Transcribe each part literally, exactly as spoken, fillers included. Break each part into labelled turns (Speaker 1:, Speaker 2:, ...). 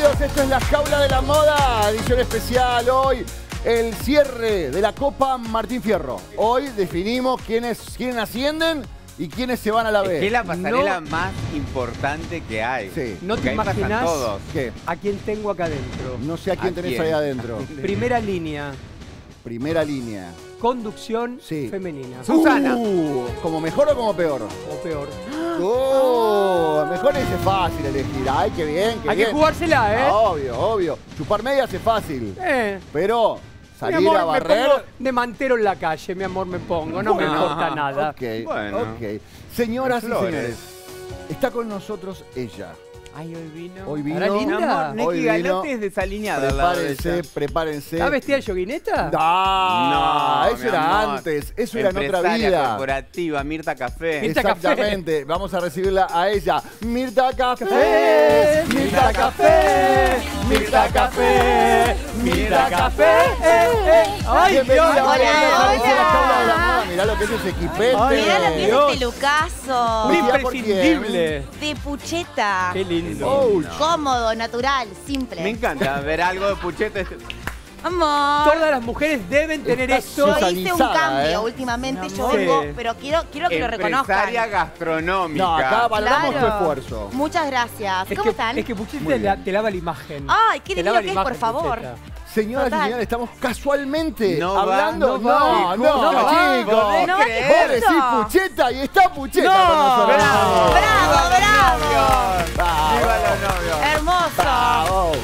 Speaker 1: Bienvenidos, esto es La Jaula de la Moda, edición especial. Hoy el cierre de la Copa Martín Fierro. Hoy definimos quiénes, quiénes ascienden y quiénes se van a la B.
Speaker 2: Es que es la pasarela
Speaker 3: No.
Speaker 2: más importante que hay.
Speaker 1: Sí.
Speaker 3: No te
Speaker 2: Porque ahí pasan
Speaker 3: imaginas
Speaker 2: todos.
Speaker 1: ¿Qué?
Speaker 3: a quién tengo acá adentro.
Speaker 1: No sé a quién
Speaker 2: ¿A
Speaker 1: tenés
Speaker 2: quién?
Speaker 1: ahí adentro.
Speaker 3: Primera línea,
Speaker 1: Primera línea.
Speaker 3: conducción
Speaker 1: Sí.
Speaker 3: femenina.
Speaker 2: Susana.
Speaker 1: Uh, ¿como mejor o como peor?
Speaker 3: O peor.
Speaker 1: Oh, mejor es fácil elegir. Ay, qué bien, qué
Speaker 3: Hay
Speaker 1: bien.
Speaker 3: que jugársela, ¿eh?
Speaker 1: Ah, obvio, obvio. Chupar medias es fácil.
Speaker 3: Eh.
Speaker 1: Pero
Speaker 3: Mi
Speaker 1: salir
Speaker 3: amor,
Speaker 1: a
Speaker 3: me
Speaker 1: barrer.
Speaker 3: pongo de mantero en la calle, mi amor, me pongo. No me
Speaker 1: Bueno,
Speaker 3: importa nada.
Speaker 1: Ok,
Speaker 2: Bueno.
Speaker 1: ok. Señoras y
Speaker 2: Flores.
Speaker 1: señores, está con nosotros ella.
Speaker 2: Ay, hoy vino.
Speaker 1: Hoy
Speaker 3: ¿Estará
Speaker 1: vino.
Speaker 3: linda?
Speaker 2: Amor,
Speaker 1: Hoy
Speaker 2: Neki
Speaker 1: vino.
Speaker 2: Galote es desaliñada al lado de
Speaker 1: Prepárense,
Speaker 2: ella.
Speaker 1: prepárense.
Speaker 3: ¿Está vestida de yoguineta?
Speaker 1: No,
Speaker 2: No,
Speaker 1: eso
Speaker 2: mi
Speaker 1: era
Speaker 2: amor.
Speaker 1: antes, eso era en otra
Speaker 2: Empresaria
Speaker 1: vida.
Speaker 2: corporativa, Mirta Café.
Speaker 3: Mirta Café.
Speaker 1: Exactamente, vamos a recibirla a ella. Mirta Café,
Speaker 3: Café,
Speaker 1: Mirta Café, Mirta Café, Mirta Café.
Speaker 3: ¡Ay, Dios!
Speaker 1: Bienvenida,
Speaker 4: Hola,
Speaker 1: Mariana,
Speaker 4: hola.
Speaker 1: bienvenida a la Jaula de la Moda. Mirá lo que es ese equipete.
Speaker 3: Ay,
Speaker 4: Mirá lo que es
Speaker 3: Dios.
Speaker 4: este lucaso.
Speaker 3: Un
Speaker 1: Vestida por
Speaker 3: imprescindible.
Speaker 4: De pucheta.
Speaker 3: Qué lindo.
Speaker 1: Ouch.
Speaker 4: Cómodo, natural, simple.
Speaker 2: Me encanta ver algo de Puchete.
Speaker 4: Amor.
Speaker 3: Todas las mujeres deben tener
Speaker 1: Está
Speaker 3: esto.
Speaker 4: Yo hice un
Speaker 1: Susanizada,
Speaker 4: cambio
Speaker 1: ¿eh?
Speaker 4: últimamente. Yo
Speaker 3: amor.
Speaker 4: vengo,
Speaker 3: Sí.
Speaker 4: pero quiero, quiero que lo
Speaker 2: Empresaria
Speaker 4: reconozcan.
Speaker 2: gastronómica.
Speaker 1: No, acá valoramos
Speaker 4: Claro.
Speaker 1: tu esfuerzo.
Speaker 4: Muchas gracias.
Speaker 3: Es
Speaker 4: ¿Cómo
Speaker 3: que,
Speaker 4: están?
Speaker 3: es que Pucheta
Speaker 1: Muy
Speaker 3: te, la-
Speaker 1: bien.
Speaker 3: te lava la imagen.
Speaker 4: Ay, qué
Speaker 3: Te
Speaker 4: divino
Speaker 3: lava
Speaker 4: que
Speaker 3: la
Speaker 4: es,
Speaker 3: imagen,
Speaker 4: por favor.
Speaker 3: Pucheta.
Speaker 1: Señoras
Speaker 4: Total.
Speaker 1: y señores, estamos casualmente
Speaker 2: No va,
Speaker 1: hablando.
Speaker 3: no
Speaker 1: No,
Speaker 3: va,
Speaker 1: no,
Speaker 3: no va,
Speaker 1: chicos.
Speaker 2: podés
Speaker 4: No va,
Speaker 2: creer.
Speaker 1: Vos
Speaker 4: ¿qué es
Speaker 1: decís
Speaker 4: eso?
Speaker 1: Pucheta y está Pucheta
Speaker 3: No,
Speaker 1: con nosotros.
Speaker 2: bravo.
Speaker 4: Bravo, bravo.
Speaker 1: Bravo.
Speaker 2: ¡Viva los novios!
Speaker 4: Hermoso.
Speaker 1: Bravo.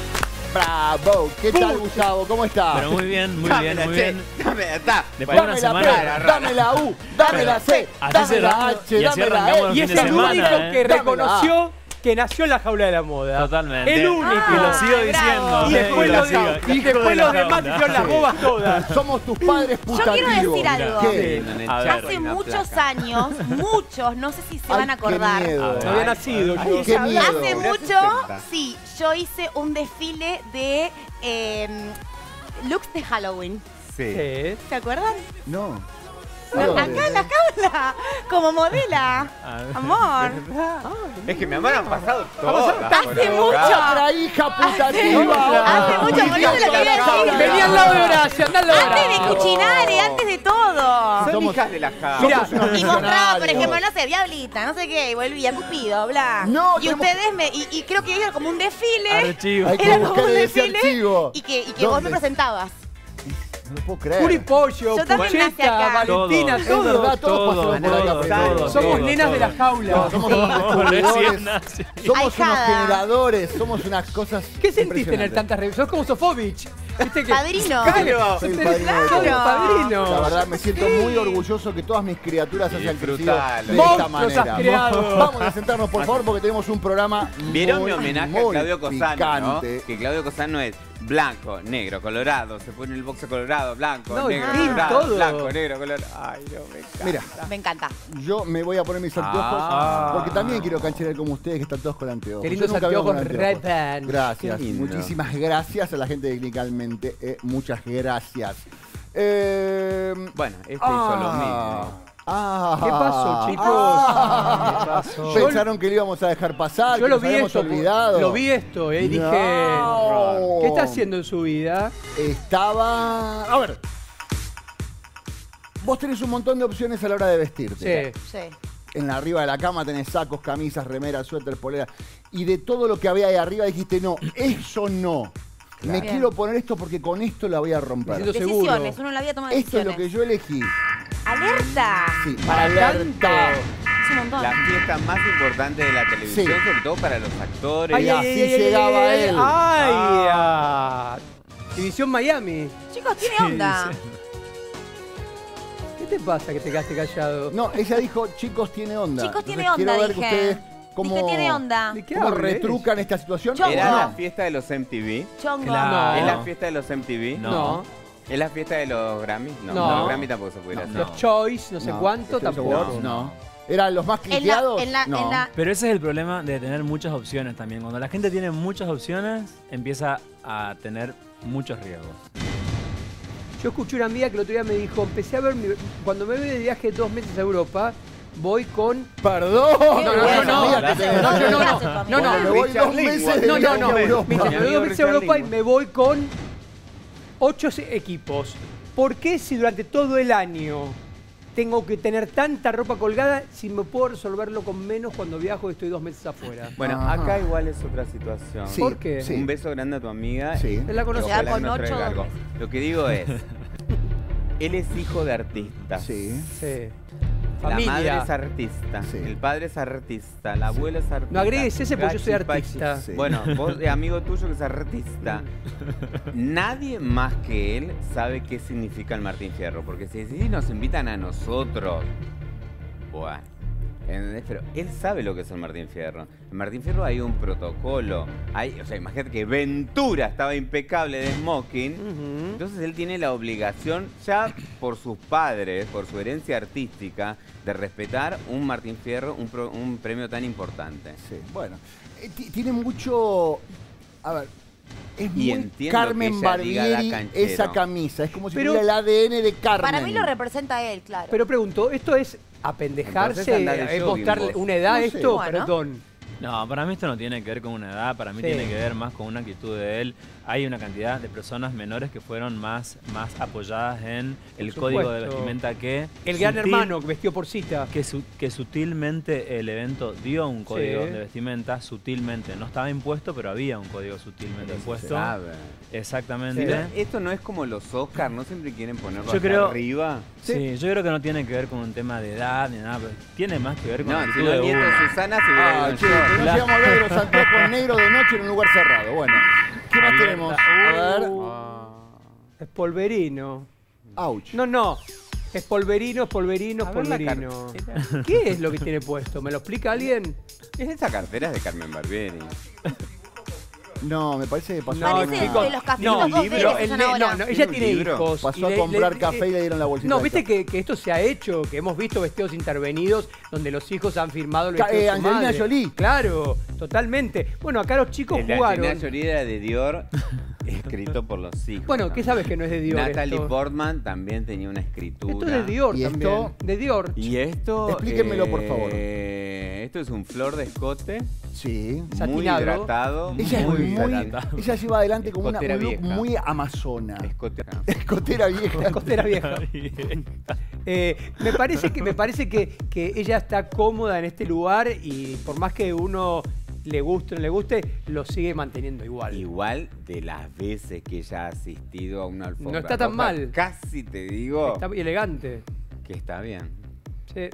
Speaker 1: Bravo. ¿Qué tal, Gustavo? ¿Cómo estás?
Speaker 5: Pero muy bien, muy
Speaker 2: Dámela,
Speaker 5: bien, muy
Speaker 2: che,
Speaker 5: bien.
Speaker 2: Dámela, está.
Speaker 5: Después de
Speaker 1: Dame
Speaker 5: una
Speaker 1: la
Speaker 5: semana.
Speaker 1: P, dame la U, dame la C,
Speaker 5: Así
Speaker 1: dame
Speaker 5: se
Speaker 1: la
Speaker 5: arranca-
Speaker 1: H,
Speaker 5: y así
Speaker 1: dame la
Speaker 5: arrancamos
Speaker 1: E.
Speaker 3: Y
Speaker 5: el
Speaker 3: es
Speaker 5: fin de
Speaker 3: el
Speaker 5: semana,
Speaker 3: único
Speaker 5: ¿eh?
Speaker 3: que
Speaker 1: Dámela.
Speaker 3: reconoció que nació en la jaula de la moda.
Speaker 5: Totalmente.
Speaker 3: El único.
Speaker 5: Y lo sigo
Speaker 4: Ay,
Speaker 5: diciendo.
Speaker 4: bravo.
Speaker 3: Y después,
Speaker 5: lo
Speaker 3: los,
Speaker 5: sigo.
Speaker 3: y
Speaker 5: Hijo de
Speaker 3: después
Speaker 5: la
Speaker 3: los demás
Speaker 5: jaula.
Speaker 3: hicieron las bobas todas.
Speaker 1: Somos tus padres
Speaker 4: Yo
Speaker 1: putativos.
Speaker 4: quiero decir algo.
Speaker 1: ¿Qué?
Speaker 2: Sí.
Speaker 5: A ver.
Speaker 4: Hace
Speaker 2: Una
Speaker 4: muchos
Speaker 2: placa.
Speaker 4: años, muchos, no sé si se
Speaker 1: Ay,
Speaker 4: van a
Speaker 1: qué
Speaker 4: acordar.
Speaker 1: miedo.
Speaker 3: No había nacido
Speaker 2: ay,
Speaker 3: yo.
Speaker 2: ay,
Speaker 1: Qué miedo.
Speaker 4: Hace
Speaker 2: Era
Speaker 4: mucho,
Speaker 2: sesenta.
Speaker 4: sí, yo hice un desfile de eh, looks de Halloween.
Speaker 2: Sí.
Speaker 3: Sí.
Speaker 4: ¿Se acuerdan?
Speaker 1: No.
Speaker 4: No, acá en la jaula, como modela.
Speaker 5: A ver.
Speaker 4: Amor.
Speaker 2: Es que mi amor han pasado todas.
Speaker 4: Hace
Speaker 2: por acá.
Speaker 4: mucho.
Speaker 1: Otra hija putativa.
Speaker 4: Hace mucho, boludo, lo que iba a decir.
Speaker 3: Vení al lado de Horacio, andá al lado de
Speaker 4: Antes de
Speaker 3: Horacio.
Speaker 4: Cuchinare, antes de todo.
Speaker 2: Son
Speaker 1: Somos-
Speaker 2: hijas de la jaula.
Speaker 3: Mirá,
Speaker 1: Somos unos
Speaker 4: Y mostraba, por
Speaker 1: millonarios.
Speaker 4: ejemplo, no sé, Diablita, no sé qué, y volvía Cupido, bla.
Speaker 1: No,
Speaker 4: y
Speaker 1: tenemos-
Speaker 4: ustedes me. Y, y creo que era como un desfile.
Speaker 5: Archivo.
Speaker 1: Hay que
Speaker 4: Era como
Speaker 1: buscar
Speaker 4: un
Speaker 1: ese
Speaker 4: desfile.
Speaker 1: archivo.
Speaker 4: Y que, y que vos
Speaker 1: ¿Dónde?
Speaker 4: me presentabas.
Speaker 1: No lo puedo creer.
Speaker 3: Puri Pollo,
Speaker 4: Yo también nací
Speaker 3: Pucheta,
Speaker 4: acá.
Speaker 3: Valentina,
Speaker 5: Todo.
Speaker 1: Es
Speaker 3: todo.
Speaker 1: verdad, todos
Speaker 5: Todo,
Speaker 1: pasamos por acá.
Speaker 2: todo,
Speaker 1: primero.
Speaker 2: todo,
Speaker 3: Somos
Speaker 5: todo,
Speaker 3: nenas
Speaker 5: todo.
Speaker 3: de la jaula.
Speaker 1: No, somos unos descubridores.
Speaker 5: Recién nací.
Speaker 1: Somos unos
Speaker 4: Ahijada.
Speaker 1: generadores, somos unas cosas.
Speaker 3: ¿Qué sentís tener
Speaker 1: impresionantes.
Speaker 3: tantas revistas? Sos como Sofovich. ¿Viste que?
Speaker 4: Padrino.
Speaker 3: Claro,
Speaker 1: Soy el
Speaker 3: sos
Speaker 1: padrino de
Speaker 3: sos el
Speaker 1: todos.
Speaker 3: padrino.
Speaker 1: La verdad, me siento muy orgulloso que todas mis criaturas hayan crecido
Speaker 2: Disfrutalo.
Speaker 1: de esta
Speaker 3: Monstruos
Speaker 1: manera.
Speaker 3: has creado.
Speaker 1: Vamos a sentarnos, por favor, porque tenemos un programa
Speaker 2: ¿Vieron
Speaker 1: muy,
Speaker 2: mi homenaje
Speaker 1: muy
Speaker 2: a Claudio Cosano, no?
Speaker 1: picante.
Speaker 2: Que Claudio Cosano es blanco, negro, colorado. Se pone el boxe colorado, blanco,
Speaker 3: No,
Speaker 2: negro,
Speaker 3: y
Speaker 2: colorado,
Speaker 3: todo.
Speaker 2: blanco, negro, colorado. Ay, Dios, me encanta.
Speaker 1: Mira,
Speaker 4: Me encanta.
Speaker 1: yo me voy a poner mis anteojos
Speaker 2: Ah.
Speaker 1: porque también quiero cancherear como ustedes que están todos con anteojos.
Speaker 3: Qué
Speaker 1: Yo
Speaker 3: lindos
Speaker 1: nunca veo con
Speaker 3: anteojos
Speaker 1: anteojos.
Speaker 3: Ray-Ban.
Speaker 1: Gracias,
Speaker 2: Qué lindo.
Speaker 1: muchísimas gracias a la gente de Clinicalmente. eh, muchas gracias. Eh,
Speaker 2: Bueno, este hizo lo
Speaker 1: ah,
Speaker 2: mismo.
Speaker 1: ah,
Speaker 3: ¿Qué pasó, chicos?
Speaker 1: ah.
Speaker 3: ¿Qué pasó?
Speaker 1: Pensaron que lo íbamos a dejar pasar,
Speaker 3: Yo
Speaker 1: que
Speaker 3: lo
Speaker 1: nos
Speaker 3: vi
Speaker 1: habíamos
Speaker 3: esto,
Speaker 1: olvidado.
Speaker 3: lo vi esto, eh, y dije,
Speaker 1: No.
Speaker 3: ¿qué está haciendo en su vida?
Speaker 1: Estaba... A ver. Vos tenés un montón de opciones a la hora de vestirte.
Speaker 3: Sí.
Speaker 4: Sí.
Speaker 1: En la arriba de la cama tenés sacos, camisas, remeras, suéter, polera. Y de todo lo que había ahí arriba dijiste, no, eso no. Me
Speaker 4: Bien.
Speaker 1: quiero poner esto porque con esto la voy a
Speaker 3: Me
Speaker 1: romper.
Speaker 3: siento
Speaker 4: Decisiones,
Speaker 3: seguro.
Speaker 4: uno en la vida toma
Speaker 1: Esto es
Speaker 4: decisiones.
Speaker 1: lo que yo elegí.
Speaker 4: ¡Alerta!
Speaker 1: Sí,
Speaker 3: Para
Speaker 1: alerta.
Speaker 4: Es un montón.
Speaker 2: La fiesta más importante de la televisión,
Speaker 1: Sí.
Speaker 2: sobre todo para los actores.
Speaker 1: Ay, así llegaba él.
Speaker 3: ¡Ay!
Speaker 2: Ah.
Speaker 3: ah. División Miami.
Speaker 4: Chicos, tiene onda.
Speaker 3: ¿Qué te pasa que te quedaste callado?
Speaker 1: No, ella dijo, chicos, tiene onda.
Speaker 4: Chicos, tiene
Speaker 1: Entonces,
Speaker 4: onda,
Speaker 1: quiero ver que
Speaker 4: dije.
Speaker 1: ustedes cómo,
Speaker 4: Dije, tiene onda.
Speaker 3: ¿De qué
Speaker 1: cómo
Speaker 3: hablas?
Speaker 1: retrucan esta situación.
Speaker 4: Yo-
Speaker 2: Era
Speaker 4: No.
Speaker 2: la fiesta de los M T V.
Speaker 4: Chongo.
Speaker 5: Claro.
Speaker 2: ¿Es
Speaker 5: No.
Speaker 2: la fiesta de los M T V?
Speaker 5: No.
Speaker 3: No.
Speaker 2: ¿Es la fiesta de los Grammy? No,
Speaker 3: No.
Speaker 2: los Grammy tampoco se pudiera
Speaker 5: No.
Speaker 2: hacer.
Speaker 3: Los Choice, no sé
Speaker 1: No,
Speaker 3: cuánto,
Speaker 1: Choice
Speaker 3: tampoco.
Speaker 1: Awards, no. ¿Eran los más
Speaker 4: En la,
Speaker 1: cliqueados?
Speaker 4: en la,
Speaker 1: no.
Speaker 4: en la-
Speaker 5: Pero ese es el problema de tener muchas opciones también. Cuando la gente tiene muchas opciones, empieza a tener muchos riesgos.
Speaker 3: Yo escuché una amiga que el otro día me dijo, empecé a ver, mi- cuando me voy de viaje dos meses a Europa, voy con...
Speaker 1: Perdón.
Speaker 4: No,
Speaker 3: no, no, no,
Speaker 1: Amiga, que te-
Speaker 3: no, no, no, no, no,
Speaker 1: Me voy dos meses de
Speaker 3: No, no,
Speaker 1: viaje
Speaker 3: no.
Speaker 1: a Europa.
Speaker 3: Mira,
Speaker 2: Mi
Speaker 3: me voy
Speaker 2: amigo
Speaker 3: dos veces a
Speaker 2: Richard
Speaker 3: Europa y
Speaker 2: Lindgren.
Speaker 3: me voy con ocho equipos. ¿Por qué si durante todo el año tengo que tener tanta ropa colgada si me puedo resolverlo con menos cuando viajo y estoy dos meses afuera?
Speaker 2: Bueno,
Speaker 1: Ajá.
Speaker 2: acá igual es otra situación.
Speaker 1: Sí,
Speaker 3: ¿Por qué?
Speaker 1: sí.
Speaker 2: Un beso grande a tu amiga.
Speaker 1: Sí.
Speaker 3: Él la conoce.
Speaker 2: Ojalá
Speaker 4: Ya con
Speaker 2: que no
Speaker 4: ocho,
Speaker 2: traiga
Speaker 4: dos
Speaker 2: algo.
Speaker 4: meses.
Speaker 2: Lo que digo es, él es hijo de artistas.
Speaker 1: Sí.
Speaker 3: Sí.
Speaker 2: La madre
Speaker 3: Familia.
Speaker 2: es artista,
Speaker 1: Sí.
Speaker 2: el padre es artista, la abuela es artista.
Speaker 3: No agregues ese porque yo soy
Speaker 2: Gachi, pachi.
Speaker 3: artista.
Speaker 1: Sí.
Speaker 2: Bueno, vos, eh, amigo tuyo que es artista. Nadie más que él sabe qué significa el Martín Fierro, porque si, si nos invitan a nosotros, bueno, ¿entendés? Pero él sabe lo que es el Martín Fierro. En Martín Fierro hay un protocolo. Hay, o sea, imagínate que Ventura estaba impecable de smoking.
Speaker 3: Ujú.
Speaker 2: Entonces él tiene la obligación, ya por sus padres, por su herencia artística, de respetar un Martín Fierro, un, pro- un premio tan importante.
Speaker 1: Sí, bueno. Eh, ti- Tiene mucho... A ver, es
Speaker 2: Y
Speaker 1: muy
Speaker 2: entiendo
Speaker 1: Carmen
Speaker 2: que ella diga la
Speaker 1: Barbieri
Speaker 2: canchero.
Speaker 1: esa camisa. Es como si
Speaker 3: Pero-
Speaker 1: tuviera el A D N de Carmen.
Speaker 4: Para mí lo representa a él, claro.
Speaker 3: Pero pregunto, ¿esto es
Speaker 2: Entonces
Speaker 3: apendejarse?
Speaker 2: anda de
Speaker 3: ¿Es
Speaker 2: jogging,
Speaker 3: mostrarle
Speaker 2: vos.
Speaker 3: una edad
Speaker 1: No sé.
Speaker 3: esto?
Speaker 4: Bueno.
Speaker 3: Perdón.
Speaker 5: No, para mí esto no tiene que ver con una edad, para mí
Speaker 3: Sí.
Speaker 5: tiene que ver más con una actitud de él. Hay una cantidad de personas menores que fueron más, más apoyadas en el
Speaker 3: Por
Speaker 5: código de
Speaker 3: supuesto.
Speaker 5: vestimenta que...
Speaker 3: El gran
Speaker 5: sutil-
Speaker 3: hermano que vestió por cita.
Speaker 5: Que, su- que sutilmente el evento dio un código
Speaker 3: Sí.
Speaker 5: de vestimenta, sutilmente. No estaba impuesto, pero había un código sutilmente
Speaker 1: Pero se
Speaker 5: impuesto.
Speaker 2: ¿Sabe?
Speaker 5: Exactamente.
Speaker 2: Pero esto no es como los Oscars, ¿no siempre quieren ponerlo
Speaker 5: Yo
Speaker 2: acá
Speaker 5: creo-
Speaker 2: arriba?
Speaker 5: Sí, yo creo que no tiene que ver con un tema de edad ni nada, pero tiene más que ver con
Speaker 2: No,
Speaker 5: la
Speaker 2: si
Speaker 5: actitud
Speaker 2: no
Speaker 5: de
Speaker 2: Nieto
Speaker 5: uno.
Speaker 2: Susana se hubiera
Speaker 1: Ah,
Speaker 2: ido
Speaker 1: che,
Speaker 2: yo.
Speaker 1: que no
Speaker 5: La-
Speaker 1: llegamos a hablar de los anteojos negros de noche en un lugar cerrado. Bueno, ¿qué más
Speaker 5: Alerta.
Speaker 1: tenemos? A ver.
Speaker 2: Ah.
Speaker 3: Es polverino.
Speaker 1: Ouch.
Speaker 3: No, no. Es polverino, es polverino, es
Speaker 2: A ver la
Speaker 3: polverino.
Speaker 2: cartera.
Speaker 3: ¿Qué es lo que tiene puesto? ¿Me lo explica alguien?
Speaker 2: Es esa cartera es de Carmen Barbieri.
Speaker 1: No, me parece que pasó,
Speaker 3: No,
Speaker 4: Parece
Speaker 3: chicos,
Speaker 4: de los cafecitos
Speaker 3: no,
Speaker 4: dos
Speaker 3: libro,
Speaker 4: D que se
Speaker 3: el
Speaker 4: usan
Speaker 3: ne-
Speaker 4: ahora.
Speaker 3: no, no,
Speaker 2: ¿Tiene
Speaker 3: ella
Speaker 2: un
Speaker 3: tiene
Speaker 2: libro?
Speaker 3: hijos.
Speaker 1: pasó
Speaker 3: y
Speaker 1: a
Speaker 3: le-
Speaker 1: comprar
Speaker 3: le-
Speaker 1: café y le dieron la bolsita.
Speaker 3: No,
Speaker 1: de
Speaker 3: viste
Speaker 1: café.
Speaker 3: que, que esto se ha hecho, que hemos visto vestidos intervenidos donde los hijos han firmado el
Speaker 1: Ca-
Speaker 3: vestido
Speaker 1: eh,
Speaker 3: de su
Speaker 1: Angelina
Speaker 3: madre.
Speaker 1: Jolie.
Speaker 3: Claro, totalmente. Bueno, acá los chicos
Speaker 2: El de
Speaker 3: jugaron.
Speaker 2: Angelina Jolie era de Dior, escrito por los hijos.
Speaker 3: Bueno, ¿qué sabes que no es de Dior
Speaker 2: Natalie
Speaker 3: esto?
Speaker 2: Portman también tenía una escritura.
Speaker 3: Esto es de Dior
Speaker 1: ¿Y
Speaker 3: también.
Speaker 1: esto?
Speaker 3: De Dior.
Speaker 2: Y esto...
Speaker 1: Explíquenmelo, por favor.
Speaker 2: eh, Esto es un flor de escote,
Speaker 1: Sí.
Speaker 2: muy
Speaker 3: Satinado.
Speaker 2: hidratado.
Speaker 1: Ella es
Speaker 5: Muy
Speaker 1: muy.
Speaker 2: hidratado.
Speaker 1: Ella lleva adelante como una,
Speaker 2: Escotera
Speaker 1: un look
Speaker 2: vieja.
Speaker 1: muy amazona.
Speaker 2: Escote.
Speaker 1: Escotera vieja.
Speaker 3: Costera vieja. Eh, me parece que, me parece que, que ella está cómoda en este lugar y por más que uno le guste o no le guste, lo sigue manteniendo igual.
Speaker 2: Igual de las veces que ella ha asistido a una alfombra
Speaker 3: No está tan
Speaker 2: roja,
Speaker 3: mal.
Speaker 2: Casi te digo
Speaker 3: Está muy elegante.
Speaker 2: que está bien.
Speaker 3: Sí.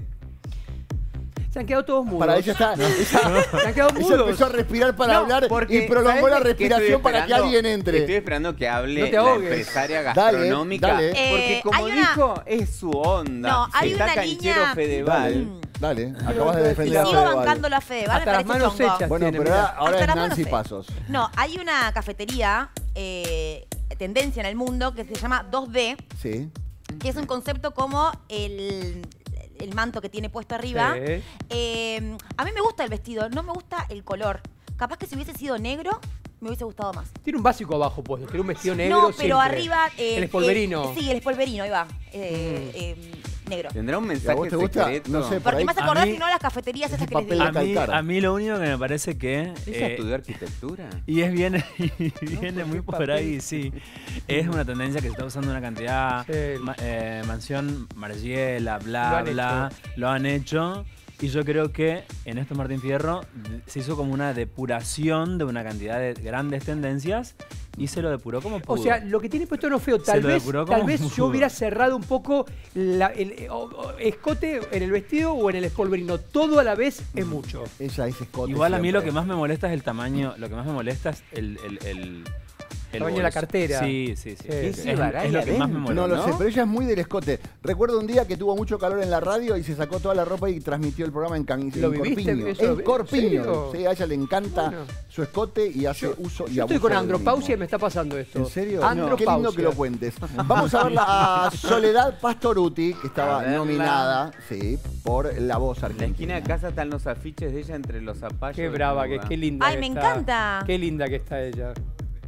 Speaker 3: Se han quedado todos mudos.
Speaker 1: Para ella está. Ella,
Speaker 3: Se han quedado
Speaker 1: ella
Speaker 3: mudos.
Speaker 1: empezó a respirar para
Speaker 2: No,
Speaker 1: hablar
Speaker 2: porque,
Speaker 1: y prolongó
Speaker 2: ¿sabes
Speaker 1: la
Speaker 2: qué? Que
Speaker 1: respiración
Speaker 2: estoy
Speaker 1: para que
Speaker 2: esperando?
Speaker 1: alguien entre.
Speaker 2: Estoy esperando que hable
Speaker 3: No te
Speaker 2: la
Speaker 3: ahogues.
Speaker 2: empresaria
Speaker 1: Dale,
Speaker 2: gastronómica.
Speaker 1: dale.
Speaker 2: Porque
Speaker 4: Eh,
Speaker 2: como
Speaker 4: hay una-
Speaker 2: dijo, es su onda.
Speaker 4: No, hay
Speaker 2: Está
Speaker 4: una
Speaker 2: canchero
Speaker 4: línea-
Speaker 2: Fedeval.
Speaker 1: Dale, acabas de defender a
Speaker 4: Sigo
Speaker 1: Fedeval.
Speaker 4: bancando la Fedeval, me
Speaker 3: Hasta las
Speaker 4: parece
Speaker 3: manos
Speaker 4: chongo.
Speaker 3: hechas.
Speaker 1: Bueno,
Speaker 3: tiene,
Speaker 1: pero
Speaker 3: mirá.
Speaker 1: ahora, ahora
Speaker 4: Hasta
Speaker 1: es
Speaker 4: la mano
Speaker 1: Nancy
Speaker 4: fe.
Speaker 1: Pasos.
Speaker 4: No, hay una cafetería, eh, tendencia en el mundo, que se llama dos D,
Speaker 1: Sí.
Speaker 4: que es un concepto como el, el manto que tiene puesto arriba.
Speaker 3: Sí.
Speaker 4: Eh, a mí me gusta el vestido, no me gusta el color. Capaz que si hubiese sido negro, me hubiese gustado más.
Speaker 3: Tiene un básico abajo puesto, tiene un vestido negro.
Speaker 4: no, pero
Speaker 3: siempre.
Speaker 4: arriba... eh,
Speaker 3: el espolverino.
Speaker 4: eh, sí, el espolverino, ahí va. eh,
Speaker 3: Mm.
Speaker 4: eh, negro.
Speaker 2: ¿Tendrá un
Speaker 1: ¿Y a
Speaker 2: mensaje
Speaker 1: vos te gusta?
Speaker 2: secreto?
Speaker 1: No sé, por
Speaker 4: Porque
Speaker 1: ahí-
Speaker 4: me hace
Speaker 5: a
Speaker 4: acordar,
Speaker 5: mí-
Speaker 4: si no, las cafeterías esas
Speaker 1: Ese
Speaker 4: que les
Speaker 1: papel
Speaker 4: digo.
Speaker 5: A mí,
Speaker 1: calcara.
Speaker 5: a mí lo único que me parece que...
Speaker 2: ¿Ella
Speaker 5: eh,
Speaker 2: estudió arquitectura?
Speaker 5: Y es bien, y viene
Speaker 3: ¿por
Speaker 5: muy
Speaker 3: qué
Speaker 5: por
Speaker 3: papel?
Speaker 5: ahí, sí. Es una tendencia que se está usando una cantidad.
Speaker 3: Sí.
Speaker 5: Ma- eh, Mansión Margiela,
Speaker 3: Lo
Speaker 5: bla,
Speaker 3: han
Speaker 5: bla. Lo han hecho. Y yo creo que en esto Martín Fierro se hizo como una depuración de una cantidad de grandes tendencias y se lo depuró como pudo.
Speaker 3: O sea, lo que tiene puesto no feo, tal
Speaker 5: lo
Speaker 3: vez,
Speaker 5: depuró
Speaker 3: tal
Speaker 5: como
Speaker 3: vez yo
Speaker 5: pudo.
Speaker 3: hubiera cerrado un poco la- el eh, o- o- escote en el vestido o en el espolverino. Todo a la vez es mucho.
Speaker 1: Ella es escote.
Speaker 5: Igual a mí lo
Speaker 1: siempre.
Speaker 5: que más me molesta es el tamaño, lo que más me molesta es el... el, el el
Speaker 3: Tamaño de la
Speaker 5: bolso.
Speaker 3: cartera.
Speaker 5: Sí, sí, sí.
Speaker 3: Sí,
Speaker 5: Es,
Speaker 3: sí.
Speaker 5: es lo que más me molesta.
Speaker 1: No lo
Speaker 2: ¿no?
Speaker 1: sé, pero ella es muy del escote. Recuerdo un día que tuvo mucho calor en la radio y se sacó toda la ropa y transmitió el programa en camisa.
Speaker 3: ¿Lo
Speaker 1: en
Speaker 3: viviste?
Speaker 1: corpiño.
Speaker 3: Eso lo
Speaker 1: En
Speaker 3: vi-
Speaker 1: corpiño.
Speaker 3: ¿en serio?
Speaker 1: Sí, a ella le encanta
Speaker 3: Bueno.
Speaker 1: su escote y hace uso y
Speaker 3: Yo estoy
Speaker 1: abuso
Speaker 3: con
Speaker 1: del
Speaker 3: andropausia y
Speaker 1: mismo.
Speaker 3: me está pasando esto.
Speaker 1: ¿En serio?
Speaker 3: Andropausia.
Speaker 1: Qué lindo que lo cuentes. Vamos a ver a Soledad Pastoruti, que
Speaker 2: A
Speaker 1: estaba
Speaker 2: verla.
Speaker 1: nominada, sí, por La Voz
Speaker 2: En la
Speaker 1: Argentina.
Speaker 2: esquina de casa están los afiches de ella entre los zapallos.
Speaker 3: Qué brava, qué, qué linda
Speaker 4: Ay,
Speaker 3: que
Speaker 4: me
Speaker 3: está.
Speaker 4: encanta.
Speaker 3: Qué linda que está ella.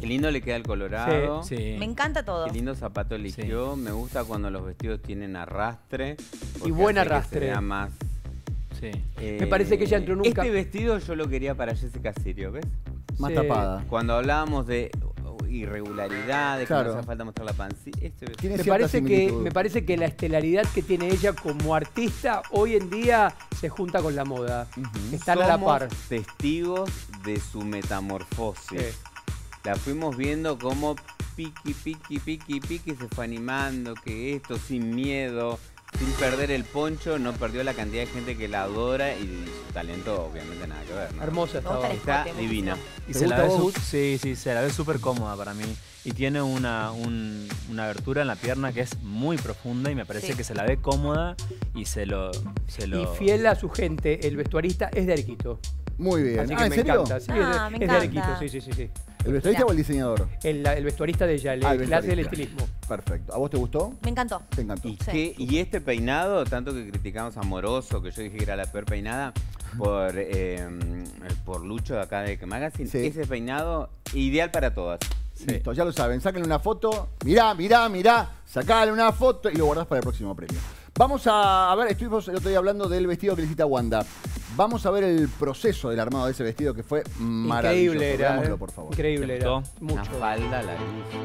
Speaker 2: Qué lindo le queda el colorado.
Speaker 5: Sí.
Speaker 4: Me encanta todo.
Speaker 2: Qué lindo zapato eligió. Me gusta cuando los vestidos tienen arrastre.
Speaker 3: Y buen
Speaker 2: hace que
Speaker 3: arrastre.
Speaker 2: se vea más.
Speaker 5: Sí.
Speaker 2: Eh,
Speaker 3: Me parece que ella entró en un
Speaker 2: Este
Speaker 3: ca-
Speaker 2: vestido yo lo quería para Jessica Sirio, ¿ves?
Speaker 1: Más
Speaker 3: Sí.
Speaker 1: tapada.
Speaker 2: Cuando hablábamos de uh, irregularidades,
Speaker 1: Claro.
Speaker 2: que no hace falta mostrar la pancita. Este vestido.
Speaker 1: Tiene
Speaker 3: Me
Speaker 1: cierta
Speaker 3: parece, que,
Speaker 1: similitud.
Speaker 3: me parece que la estelaridad que tiene ella como artista hoy en día se junta con la moda.
Speaker 1: Ujú.
Speaker 3: Están a la
Speaker 2: Somos
Speaker 3: par.
Speaker 2: testigos de su metamorfosis.
Speaker 3: Sí.
Speaker 2: La fuimos viendo como piqui, piqui, piqui, piqui, se fue animando, que esto, sin miedo, sin perder el poncho, no perdió la cantidad de gente que la adora y su talento obviamente nada que ver, ¿no?
Speaker 3: Hermosa
Speaker 4: Me gusta
Speaker 3: estaba.
Speaker 4: el
Speaker 2: Está
Speaker 4: escote,
Speaker 2: divina.
Speaker 4: muchísimo.
Speaker 5: Y
Speaker 1: ¿Te
Speaker 5: se la
Speaker 1: gusta
Speaker 5: ve
Speaker 1: a vos,
Speaker 5: su- sí, sí, se la ve súper cómoda para mí. Y tiene una, un- una abertura en la pierna que es muy profunda y me parece
Speaker 4: Sí.
Speaker 5: que se la ve cómoda y se lo... Se lo
Speaker 3: Y fiel a su gente, el vestuarista es de Arequito.
Speaker 1: Muy bien.
Speaker 3: Así
Speaker 1: ah,
Speaker 3: que
Speaker 1: ¿en
Speaker 3: me
Speaker 1: serio?
Speaker 3: encanta. Sí,
Speaker 4: Ah,
Speaker 3: es de,
Speaker 4: me
Speaker 3: es de
Speaker 4: encanta.
Speaker 3: Arequito, sí, sí, sí. sí.
Speaker 1: ¿El vestuarista o el diseñador?
Speaker 3: El, el vestuarista de ella, el
Speaker 1: Ah, el
Speaker 3: clase del
Speaker 1: vestuarista.
Speaker 3: estilismo.
Speaker 1: Perfecto. ¿A vos te gustó?
Speaker 4: Me encantó.
Speaker 1: Te encantó.
Speaker 2: ¿Y,
Speaker 4: Sí.
Speaker 2: qué- y este peinado, tanto que criticamos a Moroso, que yo dije que era la peor peinada, por, eh, por Lucho de acá de Que Magazine,
Speaker 1: Sí.
Speaker 2: ese peinado ideal para todas.
Speaker 1: Listo, ya lo saben. Sáquenle una foto. Mirá, mirá, mirá. Sacale una foto y lo guardás para el próximo premio. Vamos a, a ver, estuvimos el otro día hablando del vestido que necesita Wanda. Vamos a ver el proceso del armado de ese vestido que fue maravilloso.
Speaker 3: Increíble era.
Speaker 1: Veámoslo,
Speaker 3: ¿eh?
Speaker 1: por favor.
Speaker 3: Increíble
Speaker 5: ¿Te
Speaker 3: era.
Speaker 5: gustó?
Speaker 2: Una
Speaker 3: Mucho.
Speaker 2: falda larguísima.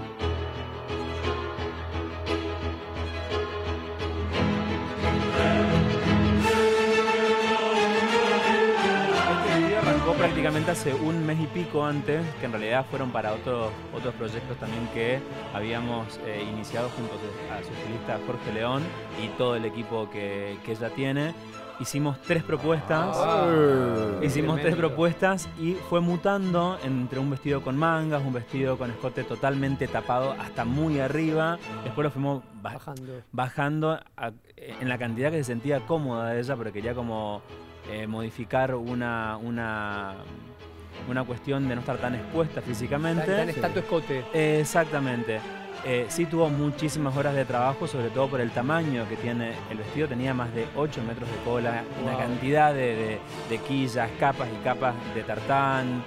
Speaker 5: Este video arrancó prácticamente hace un mes y pico antes, que en realidad fueron para otros, otros proyectos también que habíamos eh, iniciado junto a su estilista Jorge León y todo el equipo que, que ella tiene. Hicimos tres propuestas.
Speaker 1: Ah.
Speaker 5: Hicimos tres
Speaker 3: Tremendo.
Speaker 5: propuestas y fue mutando entre un vestido con mangas, un vestido con escote totalmente tapado hasta muy arriba. Después lo fuimos ba-
Speaker 3: Bajando.
Speaker 5: bajando a- en la cantidad que se sentía cómoda de ella, pero quería como eh, modificar una, una, una cuestión de no estar tan expuesta físicamente.
Speaker 3: Tan- tan- tanto escote.
Speaker 5: Eh, exactamente. Eh, sí tuvo muchísimas horas de trabajo, sobre todo por el tamaño que tiene el vestido. Tenía más de ocho metros de cola, una
Speaker 3: Wow.
Speaker 5: cantidad de, de- de quillas, capas y capas de tartán.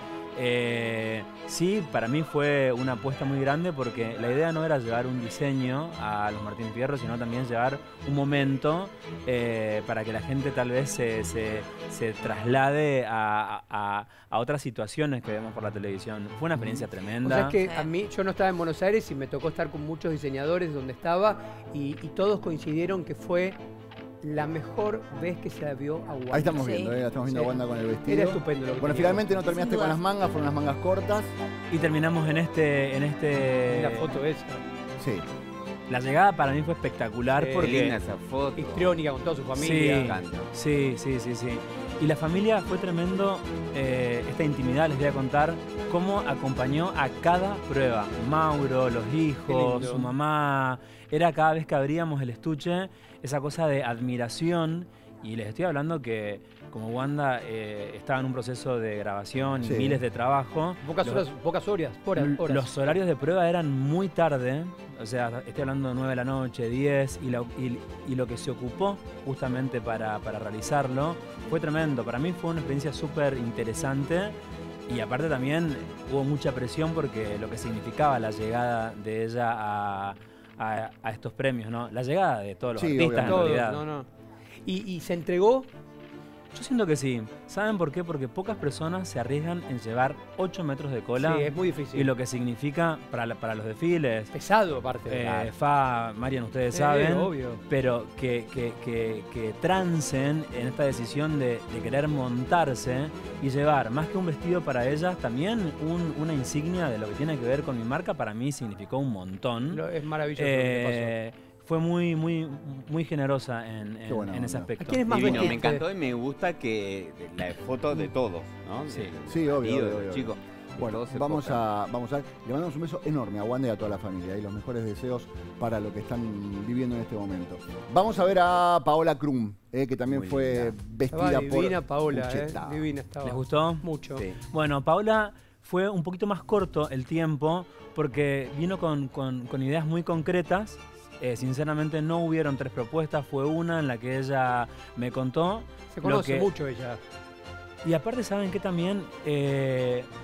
Speaker 5: Eh, sí, para mí fue una apuesta muy grande porque la idea no era llevar un diseño a los Martín Fierro, sino también llevar un momento eh, para que la gente tal vez se, se- se traslade a, a- a otras situaciones que vemos por la televisión. Fue una experiencia
Speaker 3: O
Speaker 5: tremenda.
Speaker 3: sea, es que
Speaker 4: Sí.
Speaker 3: a mí, yo no estaba en Buenos Aires y me tocó estar con muchos diseñadores donde estaba y, y todos coincidieron que fue la mejor vez que se la vio a Wanda.
Speaker 1: Ahí estamos
Speaker 4: Sí.
Speaker 1: viendo, ¿eh? Estamos viendo
Speaker 3: Sí.
Speaker 1: a Wanda con el vestido.
Speaker 3: Era estupendo lo que
Speaker 1: Bueno,
Speaker 3: tenía.
Speaker 1: finalmente no terminaste
Speaker 4: Sin
Speaker 1: con
Speaker 4: duda.
Speaker 1: las mangas, fueron unas mangas cortas.
Speaker 5: Y terminamos en este, en este.
Speaker 3: La foto esa.
Speaker 1: Sí.
Speaker 5: La llegada para mí fue espectacular
Speaker 3: Sí.
Speaker 2: Qué
Speaker 5: porque.
Speaker 2: linda esa foto.
Speaker 3: Histriónica con toda su
Speaker 5: Sí.
Speaker 3: familia.
Speaker 2: Me encanta.
Speaker 5: Sí, sí, sí, sí. Y la familia fue tremendo, eh, esta intimidad les voy a contar cómo acompañó a cada prueba. Mauro, los hijos,
Speaker 3: lindo.
Speaker 5: su mamá. Era cada vez que abríamos el estuche esa cosa de admiración. Y les estoy hablando que como Wanda eh, estaba en un proceso de grabación y
Speaker 1: Sí.
Speaker 5: miles de trabajo.
Speaker 3: Pocas
Speaker 5: los-
Speaker 3: horas, pocas horas, horas, horas.
Speaker 5: Los horarios de prueba eran muy tarde, o sea, estoy hablando de nueve de la noche, diez, y, la- y- y lo que se ocupó justamente para, para realizarlo fue tremendo. Para mí fue una experiencia súper interesante y aparte también hubo mucha presión porque lo que significaba la llegada de ella a, a- a estos premios, ¿no? La llegada de todos los
Speaker 1: Sí,
Speaker 5: artistas en
Speaker 1: obviamente.
Speaker 3: Todo,
Speaker 5: realidad.
Speaker 3: no, no. Y, y se entregó.
Speaker 5: Yo siento que sí. ¿Saben por qué? Porque pocas personas se arriesgan en llevar ocho metros de cola.
Speaker 3: Sí, es muy difícil.
Speaker 5: Y lo que significa para, la- para los desfiles.
Speaker 3: Pesado, aparte.
Speaker 5: Eh,
Speaker 3: Claro.
Speaker 5: Fa, Marian, ustedes
Speaker 3: Sí,
Speaker 5: saben.
Speaker 3: obvio.
Speaker 5: Pero que, que, que, que trancen en esta decisión de, de querer montarse y llevar, más que un vestido para ellas, también un- una insignia de lo que tiene que ver con mi marca, para mí significó un montón.
Speaker 3: Lo- es maravilloso lo que pasó.
Speaker 5: Eh, fue muy, muy, muy generosa en, en-
Speaker 1: Qué buena
Speaker 5: en ese
Speaker 1: onda.
Speaker 5: aspecto.
Speaker 3: ¿A quién es más
Speaker 2: Divino, me
Speaker 3: vestiste?
Speaker 2: encantó y me gusta que la foto de todos, ¿no?
Speaker 5: Sí.
Speaker 2: De-
Speaker 1: Sí, obvio,
Speaker 2: de
Speaker 1: obvio,
Speaker 2: los
Speaker 1: obvio.
Speaker 2: chicos. de
Speaker 1: Bueno,
Speaker 2: todos se
Speaker 1: vamos
Speaker 2: posan.
Speaker 1: a, vamos a le mandamos un beso enorme a Wanda y a toda la familia y los mejores deseos para lo que están viviendo en este momento. Vamos a ver a Paola Krum, eh, que también
Speaker 2: Muy
Speaker 1: fue
Speaker 2: linda.
Speaker 1: vestida
Speaker 3: Estaba divina
Speaker 1: por
Speaker 3: Paola, eh.
Speaker 1: Pucheta.
Speaker 3: Divina estaba.
Speaker 5: ¿Les gustó?
Speaker 3: Mucho.
Speaker 2: Sí.
Speaker 5: Bueno, Paula fue un poquito más corto el tiempo porque vino con, con- con ideas muy concretas. Eh, sinceramente no hubieron tres propuestas, fue una en la que ella me contó.
Speaker 3: Se
Speaker 5: lo
Speaker 3: conoce
Speaker 5: que-
Speaker 3: mucho ella.
Speaker 5: Y aparte, ¿saben qué también? Eh,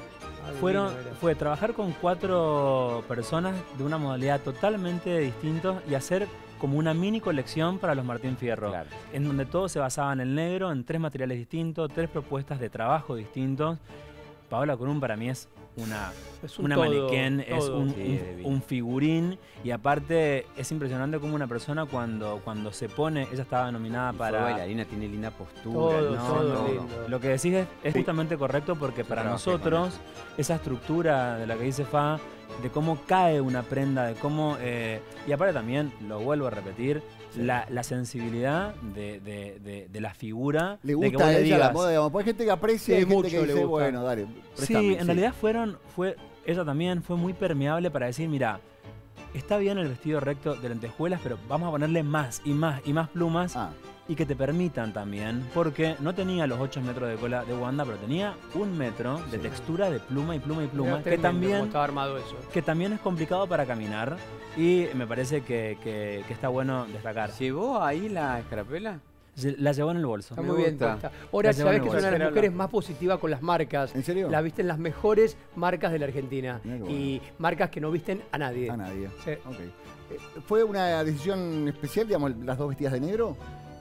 Speaker 3: Ah,
Speaker 5: Fueron,
Speaker 3: divino era.
Speaker 5: fue trabajar con cuatro personas de una modalidad totalmente distinta y hacer como una mini colección para los Martín Fierro,
Speaker 2: Claro.
Speaker 5: en donde todo se basaba en el negro, en tres materiales distintos, tres propuestas de trabajo distintos. Paola Krum para mí es una,
Speaker 3: Es un
Speaker 5: una
Speaker 3: todo,
Speaker 5: mannequén, es
Speaker 3: todo.
Speaker 5: un,
Speaker 2: Sí,
Speaker 5: un-
Speaker 2: es divino.
Speaker 5: un figurín, y aparte es impresionante como una persona cuando, cuando se pone, ella estaba nominada
Speaker 2: Y
Speaker 5: para...
Speaker 2: fue bailarina, tiene linda postura.
Speaker 3: Todo,
Speaker 2: no,
Speaker 3: todo
Speaker 2: no,
Speaker 3: lindo.
Speaker 5: Lo que decís es, es justamente correcto porque
Speaker 2: Yo
Speaker 5: para
Speaker 2: trabajé con
Speaker 5: nosotros esa estructura de la que dice Fa, de cómo cae una prenda, de cómo... eh, y aparte también, lo vuelvo a repetir, la, la sensibilidad de, de- de- de la figura.
Speaker 1: Le
Speaker 5: de que
Speaker 1: gusta
Speaker 5: vos
Speaker 1: a
Speaker 5: le
Speaker 1: ella la
Speaker 5: digas-
Speaker 1: moda, digamos. Pues hay gente que aprecia
Speaker 3: Sí,
Speaker 1: y hay gente
Speaker 3: mucho
Speaker 1: que
Speaker 3: le
Speaker 1: dice,
Speaker 3: gusta.
Speaker 1: bueno, dale,
Speaker 5: Sí,
Speaker 1: préstame,
Speaker 5: en realidad fueron, fue, ella también fue muy permeable para decir, mira, está bien el vestido recto de lentejuelas, pero vamos a ponerle más y más y más plumas
Speaker 1: Ah,
Speaker 5: y que te permitan también, porque no tenía los ocho metros de cola de Wanda, pero tenía un metro de textura de pluma y pluma y pluma,
Speaker 3: Era
Speaker 5: que
Speaker 3: tremendo cómo
Speaker 5: también,
Speaker 3: estaba armado eso.
Speaker 5: que también es complicado para caminar y me parece que, que- que está bueno destacar.
Speaker 2: ¿Llevó ahí la escarapela?
Speaker 5: Lle- La llevó en el bolso.
Speaker 3: Está
Speaker 2: Me
Speaker 3: muy bien
Speaker 2: gusta.
Speaker 3: puesta. Ahora,
Speaker 5: La llevan
Speaker 3: sabes
Speaker 5: en
Speaker 3: que es una de
Speaker 2: bolsa.
Speaker 3: las mujeres más positivas con las marcas.
Speaker 1: ¿en serio?
Speaker 3: La visten las mejores marcas de la Argentina.
Speaker 1: Mirá qué
Speaker 3: Y marcas que no visten a nadie.
Speaker 1: A nadie.
Speaker 3: Sí.
Speaker 1: Ok. Eh, ¿Fue una decisión especial, digamos, las dos vestidas de negro?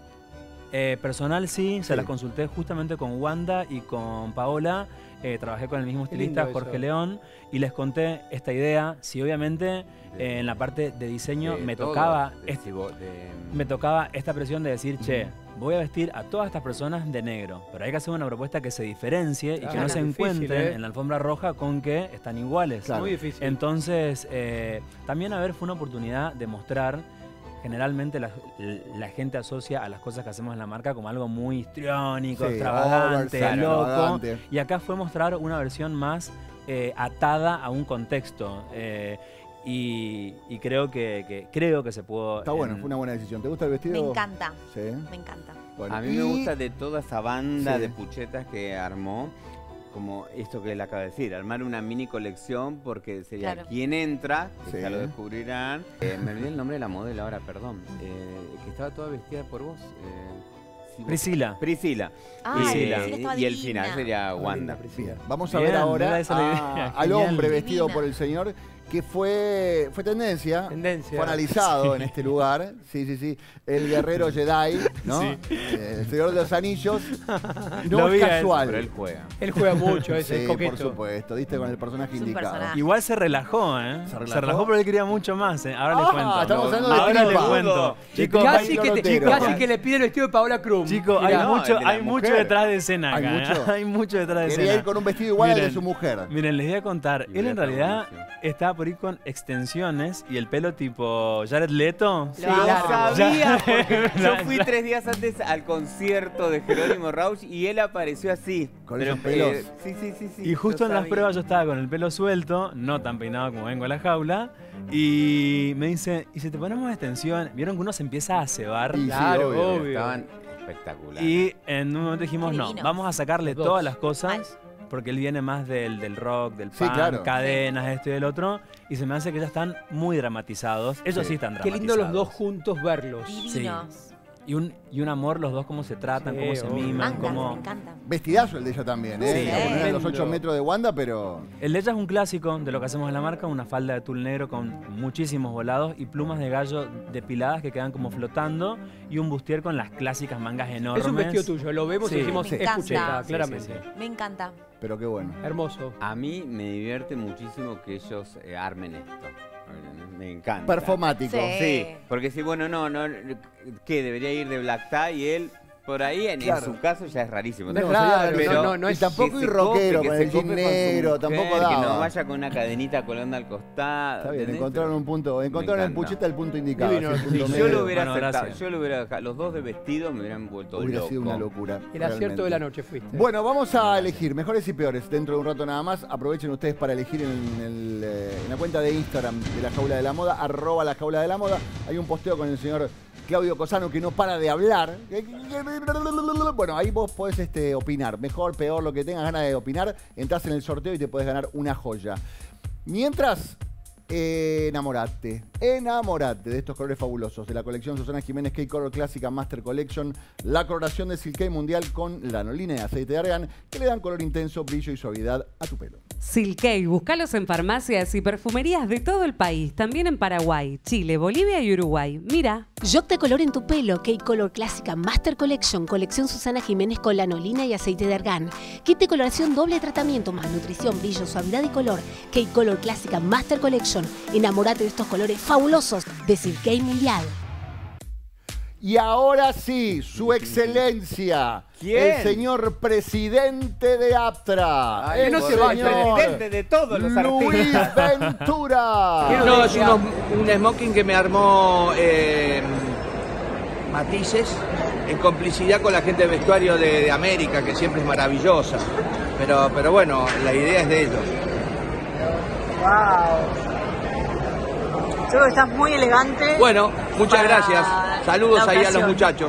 Speaker 5: Eh, personal sí, se
Speaker 1: Sí.
Speaker 5: las consulté justamente con Wanda y con Paola. Eh, trabajé con el mismo
Speaker 3: Qué
Speaker 5: estilista,
Speaker 3: lindo
Speaker 5: Jorge
Speaker 3: eso.
Speaker 5: León, y les conté esta idea. Si obviamente eh, en la parte de diseño
Speaker 2: De
Speaker 5: me
Speaker 2: todo,
Speaker 5: tocaba
Speaker 2: de
Speaker 5: este-
Speaker 2: cibo- de-
Speaker 5: me tocaba esta presión de decir, che, voy a vestir a todas estas personas de negro, pero hay que hacer una propuesta que se diferencie y que
Speaker 3: Claro,
Speaker 5: no se
Speaker 3: difícil,
Speaker 5: encuentren
Speaker 3: ¿eh?
Speaker 5: en la alfombra roja con que están iguales.
Speaker 1: Claro.
Speaker 3: Muy difícil.
Speaker 5: Entonces, eh, también a ver, fue una oportunidad de mostrar. Generalmente la, la gente asocia a las cosas que hacemos en la marca como algo muy histriónico,
Speaker 1: Sí,
Speaker 5: extravagante,
Speaker 1: oversize,
Speaker 5: loco.
Speaker 1: extravagante.
Speaker 5: Y acá fue mostrar una versión más eh, atada a un contexto. eh, y, y creo que, que- creo que se pudo.
Speaker 1: Está bueno,
Speaker 5: en-
Speaker 1: fue una buena decisión. ¿Te gusta el vestido?
Speaker 4: Me encanta,
Speaker 1: Sí.
Speaker 4: me encanta.
Speaker 1: Bueno,
Speaker 2: A mí
Speaker 1: y-
Speaker 2: me gusta de toda esa banda
Speaker 1: Sí.
Speaker 2: de puchetas que armó, como esto que él acaba de decir, armar una mini colección porque sería
Speaker 4: Claro.
Speaker 2: quién entra, que
Speaker 1: Sí.
Speaker 2: ya lo descubrirán. Eh, me olvidé el nombre de la modelo ahora, perdón, eh, que estaba toda vestida por vos. eh, si vos-
Speaker 5: Priscila.
Speaker 2: Priscila.
Speaker 4: Ay,
Speaker 5: Priscila.
Speaker 4: Priscila estaba
Speaker 2: y el
Speaker 4: divina.
Speaker 2: final sería Wanda.
Speaker 1: Bien, vamos a
Speaker 5: Bien,
Speaker 1: ver ahora
Speaker 5: era esa la
Speaker 1: a-
Speaker 5: idea,
Speaker 1: al
Speaker 5: genial.
Speaker 1: hombre vestido
Speaker 4: Divina.
Speaker 1: por el señor, que fue, fue tendencia,
Speaker 3: Tendencia.
Speaker 1: fue analizado en este lugar. Sí, sí, sí. El guerrero Jedi, ¿no?
Speaker 5: Sí.
Speaker 1: Eh, el señor de los anillos. No
Speaker 5: Lo
Speaker 1: es
Speaker 5: vi a eso,
Speaker 1: casual.
Speaker 2: Pero él juega.
Speaker 3: Él juega mucho, es
Speaker 1: Sí,
Speaker 3: el
Speaker 1: por
Speaker 3: coqueto.
Speaker 1: supuesto. Diste con el personaje
Speaker 4: Es un
Speaker 1: indicado.
Speaker 4: personaje.
Speaker 5: Igual se relajó, ¿eh?
Speaker 1: ¿Se
Speaker 5: Se
Speaker 1: relajó?
Speaker 5: relajó, pero él quería mucho más, ¿eh? Ahora
Speaker 1: Ah,
Speaker 5: les cuento.
Speaker 1: estamos hablando de
Speaker 5: Ahora les
Speaker 1: tripa.
Speaker 5: cuento.
Speaker 1: De
Speaker 5: Chicos,
Speaker 1: tripa.
Speaker 3: Casi, que, te-
Speaker 1: Lotero.
Speaker 3: casi que le pide el vestido de Paola Krum.
Speaker 5: Chicos, hay
Speaker 3: Mirá.
Speaker 2: no,
Speaker 5: mucho,
Speaker 2: el de la
Speaker 5: hay mucho
Speaker 2: mujer.
Speaker 5: detrás de escena
Speaker 1: ¿Hay
Speaker 5: acá. ¿eh?
Speaker 1: mucho?
Speaker 5: Hay mucho detrás de
Speaker 1: Quería
Speaker 5: escena.
Speaker 1: ir con un vestido igual al de
Speaker 5: Miren,
Speaker 1: su mujer.
Speaker 5: Miren, les voy a contar.
Speaker 2: Y
Speaker 5: Él en
Speaker 2: está
Speaker 5: realidad
Speaker 2: buenísimo.
Speaker 5: estaba por ir con extensiones y el pelo tipo Jared Leto.
Speaker 3: Sí,
Speaker 4: Lo amo.
Speaker 3: largo.
Speaker 2: Sabía, porque yo
Speaker 5: Ya,
Speaker 2: fui
Speaker 5: ya.
Speaker 2: tres días antes al concierto de Jerónimo Rauch y él apareció así.
Speaker 1: Con
Speaker 2: Pero,
Speaker 1: esos pelos.
Speaker 2: eh, sí, sí, sí, sí.
Speaker 5: Y justo
Speaker 2: yo
Speaker 5: en las
Speaker 2: sabía.
Speaker 5: pruebas yo estaba con el pelo suelto, no tan peinado como vengo a la jaula, y me dice, ¿y si te ponemos extensión? Vieron que uno se empieza a cebar.
Speaker 1: Y sí,
Speaker 3: Claro,
Speaker 1: obvio.
Speaker 3: obvio.
Speaker 2: Estaban espectaculares.
Speaker 5: Y en un momento dijimos,
Speaker 4: Qué
Speaker 5: no,
Speaker 4: divino.
Speaker 5: vamos a sacarle
Speaker 3: Los dos.
Speaker 5: todas las cosas, porque él viene más del, del rock, del
Speaker 1: Sí,
Speaker 5: punk,
Speaker 1: claro.
Speaker 5: cadenas, esto y el otro, y se me hace que ya están muy dramatizados. Ellos sí,
Speaker 1: Sí.
Speaker 5: están
Speaker 3: Qué
Speaker 5: dramatizados.
Speaker 3: lindo los dos juntos verlos.
Speaker 4: Divinos.
Speaker 5: Y un, y un amor los dos, cómo se tratan,
Speaker 3: Sí,
Speaker 5: cómo se
Speaker 3: obvio.
Speaker 4: Me
Speaker 5: miman,
Speaker 4: encanta, me
Speaker 5: cómo...
Speaker 4: encanta.
Speaker 1: Vestidazo el de ella también, ¿eh?
Speaker 5: Sí.
Speaker 1: Digamos, no eran los
Speaker 3: Tremendo.
Speaker 1: ocho metros de Wanda, pero...
Speaker 5: El de ella es un clásico de lo que hacemos en la marca, una falda de tul negro con muchísimos volados y plumas de gallo depiladas que quedan como flotando y un bustier con las clásicas mangas enormes.
Speaker 3: Es un vestido tuyo, lo vemos
Speaker 5: Sí.
Speaker 3: y decimos,
Speaker 4: Me
Speaker 3: es
Speaker 4: encanta.
Speaker 3: pucheta,
Speaker 4: Sí, sí,
Speaker 3: claramente.
Speaker 5: sí.
Speaker 4: Me encanta.
Speaker 1: Pero qué bueno.
Speaker 3: Hermoso.
Speaker 2: A mí me divierte muchísimo que ellos eh, armen esto. Me encanta.
Speaker 1: Performático.
Speaker 4: Sí.
Speaker 2: Sí, porque si, bueno, no, no, ¿qué? Debería ir de black tie y él por ahí, en, en
Speaker 1: Claro.
Speaker 2: su caso ya es rarísimo.
Speaker 3: No es
Speaker 1: No,
Speaker 3: raro,
Speaker 1: sería-
Speaker 3: no, no, no
Speaker 1: y
Speaker 3: es...
Speaker 1: tampoco
Speaker 2: Que
Speaker 1: ir
Speaker 2: se
Speaker 1: rockero
Speaker 2: cope,
Speaker 1: con
Speaker 2: que
Speaker 1: el
Speaker 2: se
Speaker 1: jean
Speaker 2: cope con su
Speaker 1: negro,
Speaker 2: mujer,
Speaker 1: tampoco
Speaker 2: Que
Speaker 1: daba.
Speaker 2: no vaya con una cadenita colgando al costado.
Speaker 1: Está bien,
Speaker 2: ¿entendés?
Speaker 1: encontraron un punto, encontraron en
Speaker 2: encanta.
Speaker 1: Pucheta el punto indicado.
Speaker 3: Divino,
Speaker 1: ese punto
Speaker 3: sí,
Speaker 2: Si yo
Speaker 1: medio.
Speaker 2: lo hubiera
Speaker 5: Bueno,
Speaker 2: aceptado,
Speaker 5: gracias.
Speaker 2: yo lo hubiera dejado, los dos de vestido me hubieran vuelto
Speaker 1: Hubiera
Speaker 2: loco.
Speaker 1: sido una locura.
Speaker 3: El acierto
Speaker 1: realmente.
Speaker 3: de la noche fuiste.
Speaker 1: Bueno, vamos a elegir mejores y peores dentro de un rato nada más. Aprovechen ustedes para elegir en, el, eh, en la cuenta de Instagram de La Jaula de la Moda, arroba La Jaula de la Moda. Hay un posteo con el señor Claudio Cosano que no para de hablar. Bueno, ahí vos podés este, opinar. Mejor, peor, lo que tengas ganas de opinar. Entrás en el sorteo y te podés ganar una joya. Mientras, eh, enamorate, enamorate de estos colores fabulosos de la colección Susana Jiménez K-Color Clásica Master Collection, la coloración de Silk Mundial con lanolina y aceite de argán que le dan color intenso, brillo y suavidad a tu pelo.
Speaker 6: Silkei, búscalos en farmacias y perfumerías de todo el país, también en Paraguay, Chile, Bolivia y Uruguay. Mira.
Speaker 7: Joc de color en tu pelo, K-Color Clásica Master Collection, colección Susana Jiménez con lanolina y aceite de argán. Kit de coloración doble tratamiento más nutrición, brillo, suavidad y color. K-Color Clásica Master Collection. Enamórate de estos colores fabulosos de Silkei Mundial.
Speaker 1: Y ahora sí, su excelencia,
Speaker 2: ¿Quién?
Speaker 1: el señor presidente de Aptra.
Speaker 2: Ay,
Speaker 1: el
Speaker 2: no se
Speaker 1: señor
Speaker 2: vaya, presidente de todos los
Speaker 1: Luis
Speaker 2: artistas.
Speaker 1: Ventura.
Speaker 8: No, es unos- un smoking que me armó eh, Matices en complicidad con la gente de vestuario de, de América, que siempre es maravillosa. Pero, pero bueno, la idea es de ellos.
Speaker 9: Wow. Creo que estás muy elegante.
Speaker 8: Bueno, muchas
Speaker 9: Para
Speaker 8: gracias. Saludos
Speaker 9: la
Speaker 8: ahí a los
Speaker 9: ocasión.
Speaker 8: muchachos.